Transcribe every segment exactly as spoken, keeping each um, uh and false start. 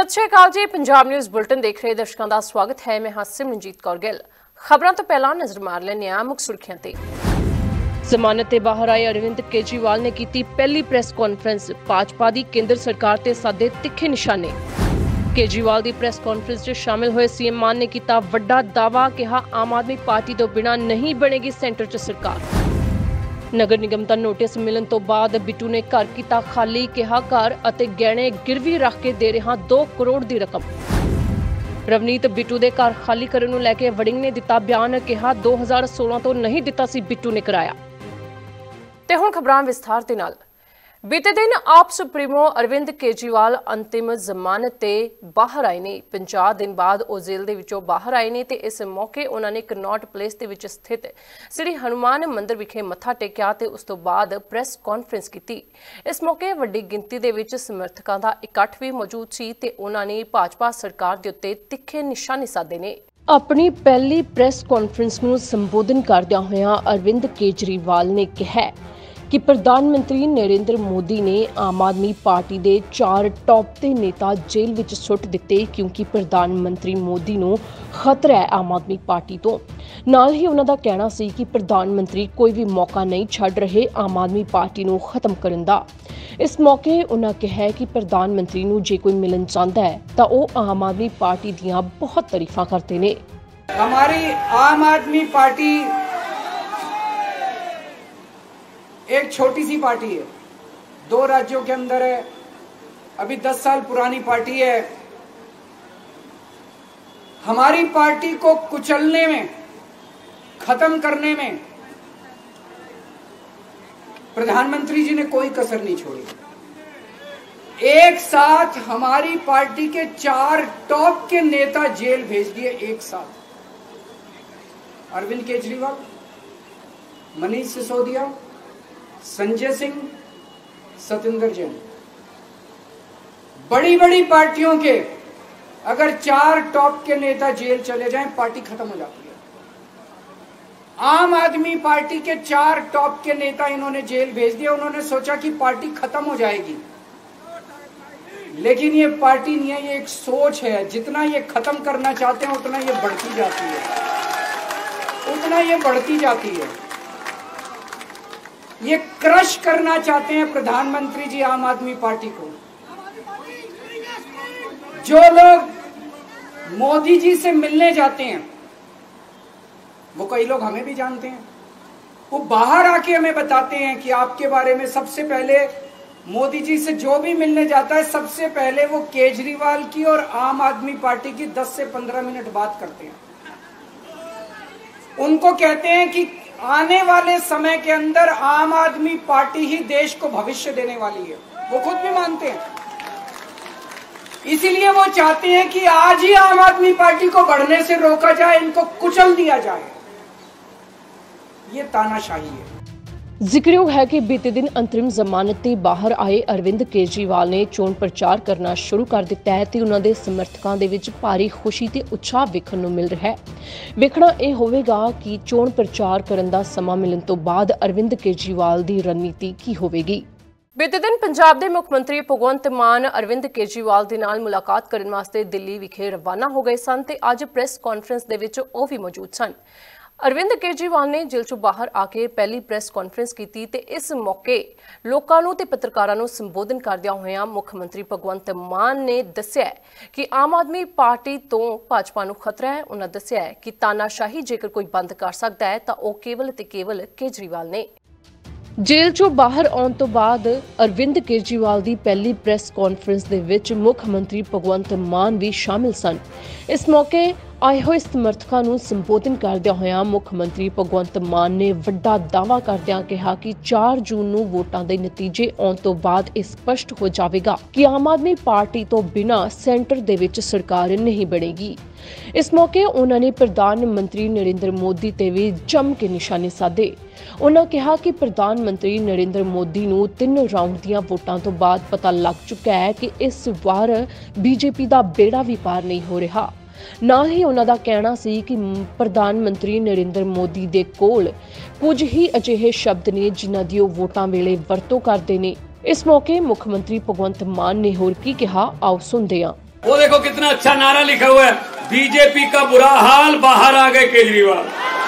सत श्री अकाल जी। Punjab news bulletin देख रहे दर्शकों का स्वागत है। मैं हां सिमरनजीत कौर गिल। खबरों तो पहला नजर मार लेने आ मुख सुर्खियां ते। जमानत ते बाहर आए अरविंद केजरीवाल ने की पहली प्रेस कॉन्फ्रेंस। भाजपा की केंद्र सरकार ते साधे तिखे निशाने। केजरीवाल की प्रेस कॉन्फ्रेंस च शामिल हुए सीएम मान ने किया वड्डा दावा, कहा आम आदमी पार्टी तो बिना नहीं बनेगी सेंटर च सरकार। नगर निगम का नोटिस मिलन तो बाद बिट्टू ने घर किया खाली, कहा घर अते गहने गिरवी रख के दे रहा दो करोड़ की रकम। रवनीत बिट्टू के घर खाली करने को लैके वड़िंग ने दिता बयान, कहा दो हज़ार सोलह तो नहीं दिता सी बिट्टू ने कराया। ते हुण खबरां विस्तार दे नाल। बीते दिन आप सुप्रीमो अरविंद केजरीवाल अंतिम जमानत ते बाहर आए ने। पचास दिन बाद वो जेल दे विचों बाहर आए ने ते इस मौके उन्होंने कनॉट प्लेस दे विच स्थित श्री हनुमान मंदिर विखे मत्था टेकिया ते उस तो बाद प्रेस कॉन्फ्रेंस की। इस मौके वड्डी गिनती दे विच समर्थकों का इकट्ठ भी मौजूद सी ते उन्होंने भाजपा सरकार दे उत्ते तिखे निशाने साधे ने। अपनी पहली प्रेस कॉन्फ्रेंस नूं संबोधन करदिआं होइआं अरविंद केजरीवाल ने कहा कि प्रधानमंत्री नरेंद्र मोदी ने आम आदमी पार्टी के चार टॉप के नेता जेल विच सुट दिते, क्योंकि प्रधानमंत्री मोदी नूं खतरा है आम आदमी पार्टी तो। नाल ही उन्हां दा कहना सी कि प्रधानमंत्री कोई भी मौका नहीं छड़ रहे आम आदमी पार्टी नूं खत्म करन दा। इस मौके उन्हां कहा कि प्रधानमंत्री नूं जे कोई मिलन चाहता है तो वह आम आदमी पार्टी दियां बहुत तारीफां करते ने। हमारी आम आदमी पार्टी एक छोटी सी पार्टी है, दो राज्यों के अंदर है, अभी दस साल पुरानी पार्टी है। हमारी पार्टी को कुचलने में, खत्म करने में प्रधानमंत्री जी ने कोई कसर नहीं छोड़ी। एक साथ हमारी पार्टी के चार टॉप के नेता जेल भेज दिए एक साथ। अरविंद केजरीवाल, मनीष सिसोदिया, संजय सिंह, सतिंदर जैन। बड़ी बड़ी पार्टियों के अगर चार टॉप के नेता जेल चले जाएं, पार्टी खत्म हो जाती है। आम आदमी पार्टी के चार टॉप के नेता इन्होंने जेल भेज दिया। उन्होंने सोचा कि पार्टी खत्म हो जाएगी, लेकिन ये पार्टी नहीं है, ये एक सोच है। जितना ये खत्म करना चाहते हैं उतना ये बढ़ती जाती है, उतना ये बढ़ती जाती है। ये क्रश करना चाहते हैं प्रधानमंत्री जी आम आदमी पार्टी को। जो लोग मोदी जी से मिलने जाते हैं, वो कई लोग हमें भी जानते हैं, वो बाहर आके हमें बताते हैं कि आपके बारे में सबसे पहले मोदी जी से जो भी मिलने जाता है, सबसे पहले वो केजरीवाल की और आम आदमी पार्टी की दस से पंद्रह मिनट बात करते हैं। उनको कहते हैं कि आने वाले समय के अंदर आम आदमी पार्टी ही देश को भविष्य देने वाली है। वो खुद भी मानते हैं, इसीलिए वो चाहते हैं कि आज ही आम आदमी पार्टी को बढ़ने से रोका जाए, इनको कुचल दिया जाए। ये तानाशाही है। जिक्रयोग है कि बीते दिन अंतरिम जमानत ते बाहर आए अरविंद केजरीवाल ने चोण प्रचार करना शुरू कर दिता है ते उन्हां दे समर्थकां दे विच भारी खुशी ते उत्साह वेखण नूं मिल रहा है। वेखਣਾ ਇਹ ਹੋਵੇਗਾ कि चोण प्रचार करन दा समा मिलन तो बाद अरविंद केजरीवाल दी रणनीति की होवेगी। बीते दिन पंजाब के मुख मंत्री भगवंत मान अरविंद केजरीवाल के नाल मुलाकात करने वास्ते दिल्ली विखे रवाना हो गए सन ते अज प्रेस कॉन्फ्रेंस दे विच ओह भी मौजूद सन। अरविंद केजरीवाल ने जेल चों बाहर आके पहली प्रेस कॉन्फ्रेंस की ते इस मौके लोकां नूं ते पत्रकारां नूं संबोधन करदिआं होइआं मुख मंत्री भगवंत मान ने दस्सिआ कि आम आदमी पार्टी तो भाजपा नूं खतरा है। उन्हां दस्सिआ कि तानाशाही जेकर कोई बंद कर सकता है तो वह केवल ते केवल केजरीवाल ने। जेल चों बाहर आउण तो बाद अरविंद केजरीवाल की पहली प्रेस कॉन्फ्रेंस दे विच मुख मंत्री भगवंत मान भी शामिल सन। इस मौके आए हुए समर्थकों को संबोधन करदिआं होइआं मुख मंत्री भगवंत मान ने वड्डा दावा करदिआं कहा कि चार जून नूं वोटां दे नतीजे आउण तो बाद यह स्पष्ट हो जाएगा कि आम आदमी पार्टी तो बिना सेंटर दे विच सरकार नहीं बनेगी। इस मौके उन्होंने प्रधानमंत्री नरेंद्र मोदी ते भी जम के निशाने साधे। उन्होंने कहा कि प्रधानमंत्री नरेंद्र मोदी नूं तीन राउंड दीआं वोटां तो बाद पता लग चुका है कि इस बार बीजेपी का बेड़ा भी पार नहीं हो रहा। नाल ही उन्हां दा कहना सी कि प्रधानमंत्री नरेंद्र मोदी दे कोल कुछ ही अजिहे शब्द ने जिन्हां दी ओह वोटां वेले वरतों करदे ने। इस मौके मुख मंत्री भगवंत मान ने होर की कहा, आओ सुनदे हां। वो देखो कितना अच्छा नारा लिखा हुआ है, बीजेपी का बुरा हाल, बाहर आ गए केजरीवाल।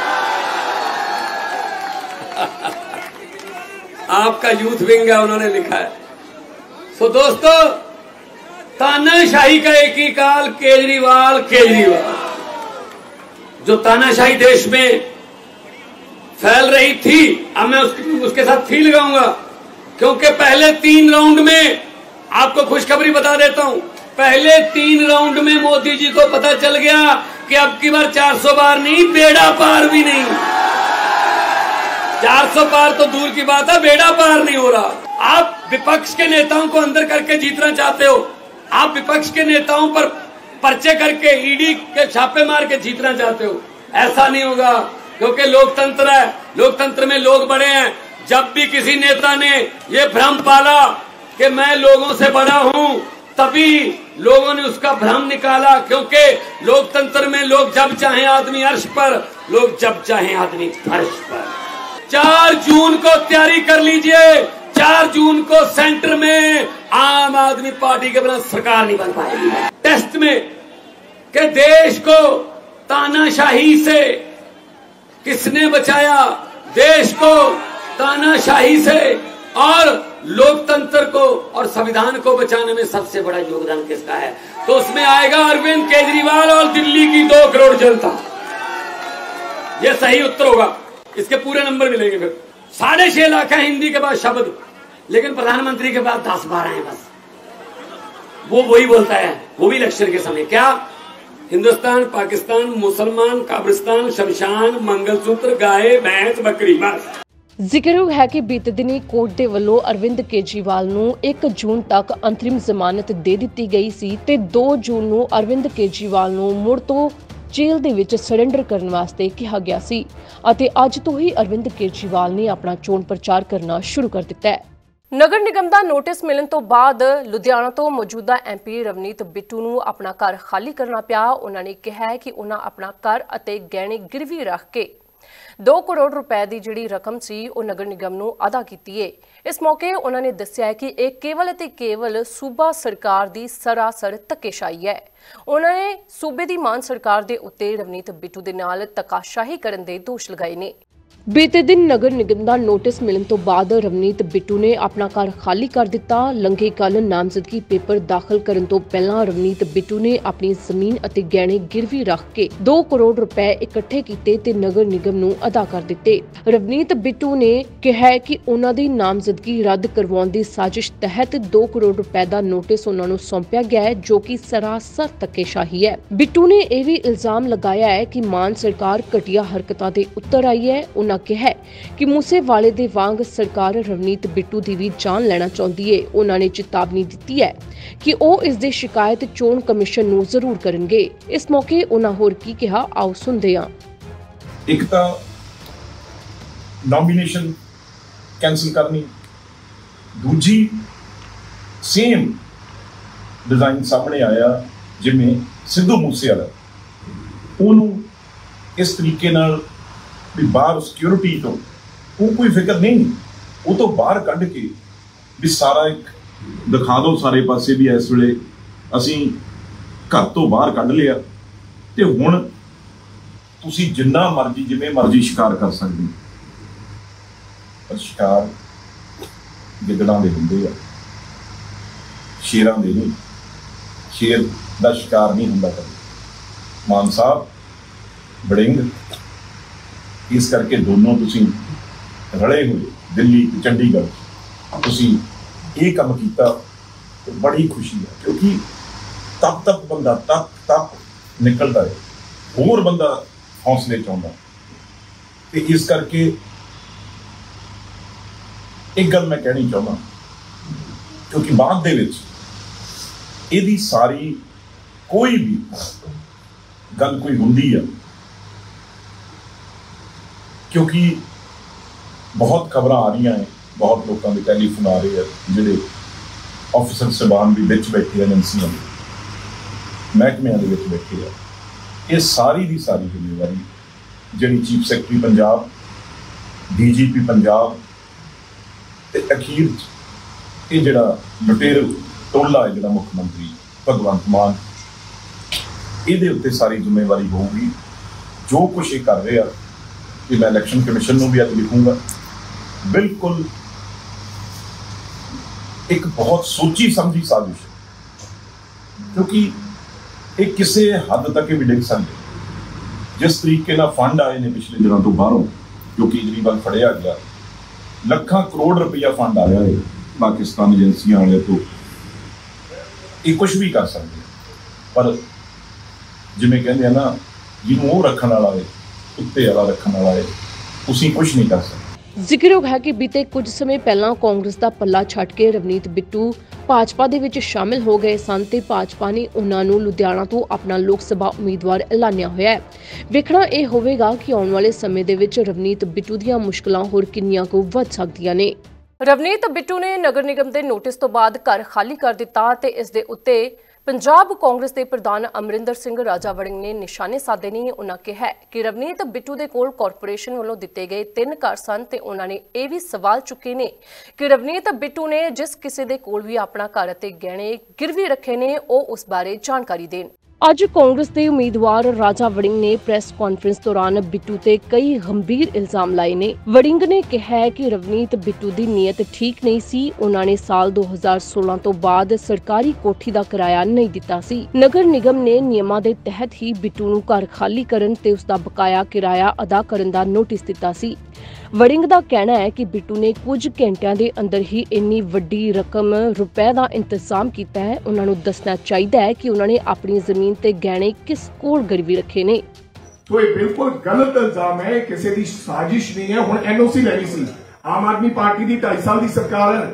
आपका यूथ विंग है, उन्होंने लिखा है। तो दोस्तों, तानाशाही का एक ही काल, केजरीवाल केजरीवाल। जो तानाशाही देश में फैल रही थी, अब मैं उसके, उसके साथ थी लगाऊंगा, क्योंकि पहले तीन राउंड में, आपको खुशखबरी बता देता हूं, पहले तीन राउंड में मोदी जी को पता चल गया कि अब की बार चार सौ बार नहीं, बेड़ा पार भी नहीं। चार सौ पार तो दूर की बात है, बेड़ा पार नहीं हो रहा। आप विपक्ष के नेताओं को अंदर करके जीतना चाहते हो, आप विपक्ष के नेताओं पर पर्चे करके, ईडी के छापे मार के जीतना चाहते हो, ऐसा नहीं होगा, क्योंकि लोकतंत्र है, लोकतंत्र में लोग बड़े हैं। जब भी किसी नेता ने ये भ्रम पाला कि मैं लोगों से बड़ा हूं, तभी लोगों ने उसका भ्रम निकाला, क्योंकि लोकतंत्र में लोग जब चाहें आदमी अर्श पर, लोग जब चाहें आदमी फर्श पर। चार जून को तैयारी कर लीजिए, चार जून को सेंटर में आम आदमी पार्टी के बिना सरकार नहीं बन पाएगी। टेस्ट में कि देश को तानाशाही से किसने बचाया, देश को तानाशाही से और लोकतंत्र को और संविधान को बचाने में सबसे बड़ा योगदान किसका है, तो उसमें आएगा अरविंद केजरीवाल और दिल्ली की दो करोड़ जनता। यह सही उत्तर होगा, इसके पूरे नंबर मिलेंगे। फिर साढ़े छह लाख है हिंदी के बाद शब्द, लेकिन प्रधानमंत्री के बाद दस बारह है बस। वो वही बोलता है, वो भी इलेक्शन के समय, क्या हिंदुस्तान, पाकिस्तान, मुसलमान, काब्रिस्तान, शमशान, मंगलसूत्र, गाय, भैंस, बकरी, बस। ਜ਼ਿਕਰਯੋਗ ਹੈ ਕਿ ਬੀਤੇ ਦਿਨੀ ਕੋਰਟ ਦੇ ਵੱਲੋਂ ਅਰਵਿੰਦ ਕੇਜਰੀਵਾਲ ਨੂੰ ਇੱਕ ਜੂਨ ਤੱਕ ਅੰਤਰਿਮ ਜ਼ਮਾਨਤ ਦੇ ਦਿੱਤੀ ਗਈ ਸੀ ਤੇ ਦੋ ਜੂਨ ਨੂੰ ਅਰਵਿੰਦ ਕੇਜਰੀਵਾਲ ਨੂੰ ਮੁੜ ਤੋਂ ਜੇਲ੍ਹ ਦੇ ਵਿੱਚ ਸਰੈਂਡਰ ਕਰਨ ਵਾਸਤੇ ਕਿਹਾ ਗਿਆ ਸੀ ਅਤੇ ਅੱਜ ਤੋਂ ਹੀ ਅਰਵਿੰਦ ਕੇਜਰੀਵਾਲ ਨੇ ਆਪਣਾ ਚੋਣ ਪ੍ਰਚਾਰ ਕਰਨਾ ਸ਼ੁਰੂ ਕਰ ਦਿੱਤਾ ਹੈ। ਨਗਰ ਨਿਗਮ ਦਾ ਨੋਟਿਸ ਮਿਲਣ ਤੋਂ ਬਾਅਦ ਲੁਧਿਆਣਾ ਤੋਂ ਮੌਜੂਦਾ ਐਮਪੀ ਰਵਨੀਤ ਬਿੱਟੂ ਨੂੰ ਆਪਣਾ ਘਰ ਖਾਲੀ ਕਰਨਾ ਪਿਆ। ਉਹਨਾਂ ਨੇ ਕਿਹਾ ਕਿ ਉਹਨਾਂ ਆਪਣਾ ਘਰ ਅਤੇ ਗਹਿਣੇ ਗਿਰਵੀ ਰੱਖ ਕੇ दो करोड़ रुपए की जिहड़ी रकम सी वो नगर निगम नूं अदा कीती है। इस मौके उन्होंने दस्सिया कि यह केवल ते केवल सूबा सरकार की सरासर धक्केशाही है। उन्होंने सूबे की मान सरकार के उत्ते रवनीत बिट्टू के नाल धक्काशाही करने के दोष लगाए ने। बीते दिन नगर निगम का नोटिस मिलने तो बाद रवनीत बिट्टू ने अपना घर खाली कर दिता। लंघे कल नामजदगी पेपर दाखिल करने तो पहला रवनीत बिट्टू ने अपनी जमीन और गहने गिरवी रख के दो करोड़ रुपए इकट्ठे किए ते नगर निगम नूं अदा कर दिते। रवनीत बिट्टू ने कहा कि उन्हां दी नामजदगी रद्द करवाउण दी साजिश तहत दो करोड़ रुपए का नोटिस उन्हां नूं सौंपिया गया है, जो कि सरासर धक्केशाही है। बिट्टू ने यह भी इल्जाम लगाया है कि मान सरकार घटिया हरकतां दे उत्तर आई है। उन्हां कहा कि मूसेवाले दे वांग सरकार रवनीत बिट्टू की भी जान लेना चाहती है। उन्होंने चेतावनी दी है कि वह इसकी शिकायत चोण कमिशन नूं जरूर करेंगे। इस मौके उन्होंने होर की कहा, आओ सुनते हैं। एक तो नॉमिनेशन कैंसिल करनी, दूजी सेम डिजाइन सामने आया जिमें सिद्धू मूसेवाला, उन्होंने इस तरीके नाल भी बाहर सिक्योरिटी तो वो कोई फिक्र नहीं, वो तो बाहर कढ़ के भी सारा एक दिखा दो सारे पासे भी इस वेले असी घर तो बाहर कढ़ लिया ते हुण तुसी जिन्ना मर्जी जिवें मर्जी शिकार कर सकदे। पर शिकार गिदड़ां दे हुंदे आ, शेरां दे नहीं। शेर दा शिकार नहीं हुंदा कदे। मान साहब बड़िंग इस करके दोनों तुसी रले हुए दिल्ली चंडीगढ़ तुसी ये काम किया तो बड़ी खुशी है, क्योंकि तब तक बंदा तप तप निकलता है, होर बंदा हौसले चाहता। तो इस करके एक गल मैं कहनी चाहता, क्योंकि बाद दे विच इहदी सारी कोई भी गल कोई हुंदी है, क्योंकि बहुत खबर आ रही हैं, बहुत लोगों के टैलीफोन आ रहे हैं, जोड़े ऑफिसर साहबान भी बिच बैठे हैं, एजेंसियां महकमे बैठे हैं। ये सारी की सारी जिम्मेवारी जी chief secretary Punjab, D G P Punjab ते अखीर ये जोड़ा लुटेर टोला है, जोड़ा मुख्यमंत्री भगवंत मान ਇਹਦੇ ਉੱਤੇ ਸਾਰੀ ਜ਼ਿੰਮੇਵਾਰੀ ਹੋਊਗੀ। ਜੋ ਕੁਛ ਇਹ ਕਰ ਰਿਹਾ ਕਿ ਮੈਂ ਇਲੈਕਸ਼ਨ ਕਮਿਸ਼ਨ ਨੂੰ ਵੀ ਅੱਜ ਲਿਖੂੰਗਾ, ਬਿਲਕੁਲ ਇੱਕ ਬਹੁਤ ਸੋਚੀ ਸਮਝੀ ਸਾਜ਼ਿਸ਼, ਕਿਉਂਕਿ ਇਹ ਕਿਸੇ ਹੱਦ ਤੱਕ ਵੀ ਡਿੱਗ ਸਕਦੇ। ਜਿਸ ਤਰੀਕੇ ਨਾਲ ਫੰਡ ਆਏ ਨੇ ਪਿਛਲੇ ਦਿਨਾਂ ਤੋਂ ਬਾਹਰੋਂ, ਜੋ ਕੇਜਰੀਵਾਲ ਫੜਿਆ ਗਿਆ, ਲੱਖਾਂ ਕਰੋੜ ਰੁਪਇਆ ਫੰਡ ਆਇਆ ਹੈ ਪਾਕਿਸਤਾਨ ਏਜੰਸੀਆਂ ਵਾਲੇ ਤੋਂ, ਇਹ ਕੁਛ ਵੀ ਕਰ ਸਕਦੇ। ਪਰ ਜਿਵੇਂ ਕਹਿੰਦੇ ਆ ਨਾ, ਜਿਹਨੂੰ ਉਹ ਰੱਖਣ ਵਾਲਾ ਹੈ, ਉੱਤੇ ਵਾਲਾ ਰੱਖਣ ਵਾਲਾ ਹੈ, ਤੁਸੀਂ ਕੁਛ ਨਹੀਂ ਕਰ ਸਕਦੇ। ਜ਼ਿਕਰਯੋਗ ਹੈ ਕਿ ਬੀਤੇ ਕੁਝ ਸਮੇਂ ਪਹਿਲਾਂ ਕਾਂਗਰਸ ਦਾ ਪੱਲਾ ਛੱਡ ਕੇ ਰਵਨੀਤ ਬਿੱਟੂ ਭਾਜਪਾ ਦੇ ਵਿੱਚ ਸ਼ਾਮਿਲ ਹੋ ਗਏ ਸਨ ਤੇ ਭਾਜਪਾ ਨੇ ਉਹਨਾਂ ਨੂੰ ਲੁਧਿਆਣਾ ਤੋਂ ਆਪਣਾ ਲੋਕ ਸਭਾ ਉਮੀਦਵਾਰ ਐਲਾਨਿਆ ਹੋਇਆ ਹੈ। ਵੇਖਣਾ ਇਹ ਹੋਵੇਗਾ ਕਿ ਆਉਣ ਵਾਲੇ ਸਮੇਂ ਦੇ ਵਿੱਚ ਰਵਨੀਤ ਬਿੱਟੂ ਦੀਆਂ ਮੁਸ਼ਕਲਾਂ ਹੋਰ ਕਿੰਨੀਆਂ ਕੁ ਵੱਧ ਸਕਦੀਆਂ ਨੇ। ਰਵਨੀਤ ਬਿੱਟੂ ਨੇ ਨਗਰ ਨਿਗਮ ਦੇ ਨੋਟਿਸ ਤੋਂ ਬਾਅਦ ਘਰ ਖਾਲੀ ਕਰ ਦਿੱਤਾ ਤੇ ਇਸ ਦੇ ਉੱਤੇ ਪੰਜਾਬ ਕਾਂਗਰਸ ਦੇ ਪ੍ਰਧਾਨ ਅਮਰਿੰਦਰ ਸਿੰਘ ਰਾਜਾ ਵੜਿੰਗ ਨੇ ਨਿਸ਼ਾਨੇ ਸਾਧੇ ਨੇ। ਉਹਨਾਂ ਕਿਹਾ ਕਿ ਰਵਨੀਤ ਬਿੱਟੂ ਦੇ ਕੋਲ ਕਾਰਪੋਰੇਸ਼ਨ ਵੱਲੋਂ ਦਿੱਤੇ ਗਏ ਤਿੰਨ ਘਰ ਸਨ ਤੇ ਉਹਨਾਂ ਨੇ ਇਹ ਵੀ ਸਵਾਲ ਚੁੱਕੇ ਨੇ ਕਿ ਰਵਨੀਤ ਬਿੱਟੂ ਨੇ ਜਿਸ ਕਿਸੇ ਦੇ ਕੋਲ ਵੀ ਆਪਣਾ ਘਰ ਅਤੇ ਗਹਿਣੇ ਗਿਰਵੀ ਰੱਖੇ ਨੇ ਉਹ ਉਸ ਬਾਰੇ ਜਾਣਕਾਰੀ ਦੇਣ। ਅੱਜ ਕਾਂਗਰਸ ਦੇ ਉਮੀਦਵਾਰ ਰਾਜਾ ਵੜਿੰਗ ਨੇ ਪ੍ਰੈਸ ਕਾਨਫਰੰਸ ਦੌਰਾਨ ਬਿੱਟੂ ਤੇ ਕਈ ਗੰਭੀਰ ਇਲਜ਼ਾਮ ਲਾਏ ਨੇ। ਵੜਿੰਗ ਨੇ ਕਿਹਾ ਕਿ ਰਵਨੀਤ ਬਿੱਟੂ ਦੀ ਨੀਅਤ ਠੀਕ ਨਹੀਂ ਸੀ। ਉਹਨਾਂ ਨੇ ਸਾਲ ਦੋ ਹਜ਼ਾਰ ਸੋਲਾਂ ਤੋਂ ਬਾਅਦ ਸਰਕਾਰੀ ਕੋਠੀ ਦਾ ਕਿਰਾਇਆ ਨਹੀਂ ਦਿੱਤਾ ਸੀ। ਨਗਰ ਨਿਗਮ ਨੇ ਨਿਯਮਾਂ ਦੇ ਤਹਿਤ ਹੀ ਬਿੱਟੂ ਨੂੰ ਘਰ ਖਾਲੀ ਕਰਨ ਤੇ ਉਸ ਦਾ ਬਕਾਇਆ ਕਿਰਾਇਆ ਅਦਾ ਕਰਨ ਦਾ ਨੋਟਿਸ ਦਿੱਤਾ ਸੀ। ਵੜਿੰਗ ਦਾ ਕਹਿਣਾ ਹੈ ਕਿ ਬਿੱਟੂ ਨੇ ਕੁਝ ਘੰਟਿਆਂ ਦੇ ਅੰਦਰ ਹੀ ਇੰਨੀ ਵੱਡੀ ਰਕਮ ਰੁਪਏ ਦਾ ਇੰਤਜ਼ਾਮ ਕੀਤਾ ਹੈ। ਉਹਨਾਂ ਨੂੰ ਦੱਸਣਾ ਚਾਹੀਦਾ ਹੈ ਕਿ ਉਹਨਾਂ ਨੇ ਆਪਣੀ ਜ਼ਮੀਨ ਤੇ ਗਹਿਣੇ ਕਿਸ ਕੋਲ ਗਿਰਵੀ ਰੱਖੇ ਨੇ। तो ये बिल्कुल गलत इल्जाम है, किसी की साजिश नहीं है। हुण एनओसी लैनी सी, आम आदमी पार्टी की ढाई साल की सरकार है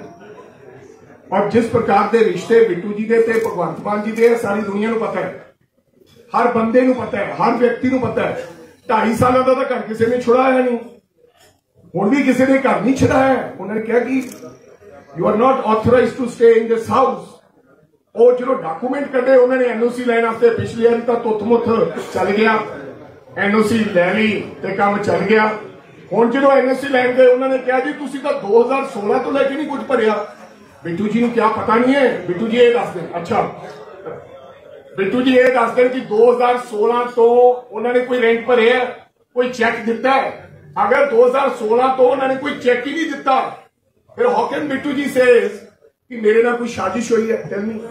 और जिस प्रकार के रिश्ते बिट्टू जी के ते भगवंत मान जी के सारी दुनिया को पता है, हर बंदे को पता है, हर व्यक्ति को पता है। ढाई साल का तो घर किसी ने छुड़ाया नहीं, हुण भी किसी ने घर नहीं छुड़ाया। उन्होंने कहा कि you are not authorized to stay in this house. और जो डॉक्यूमेंट कटे उन्होंने एनओसी लैन वास्ते पिछली बार तो तुत मुथ चल गया, एनओसी लै ली ते काम चल गया। हुण जो एनओसी लैन गए उन्होंने कहा जी तुसीं तां दो हज़ार सोलह तो लैके नहीं कुछ भरिया। बिट्टू जी नूं क्या पता नहीं है? बिट्टू जी ये दस दें। अच्छा बिट्टू जी ये दस दें कि दो हज़ार सोलह तो उन्होंने कोई रेंट भरे है, कोई चेक दिता है? अगर दो हज़ार सोलह तो उन्होंने कोई चेक ही नहीं दिता, फिर how can Bittu ji says कि मेरे नाल कोई साजिश हुई है? Tell me.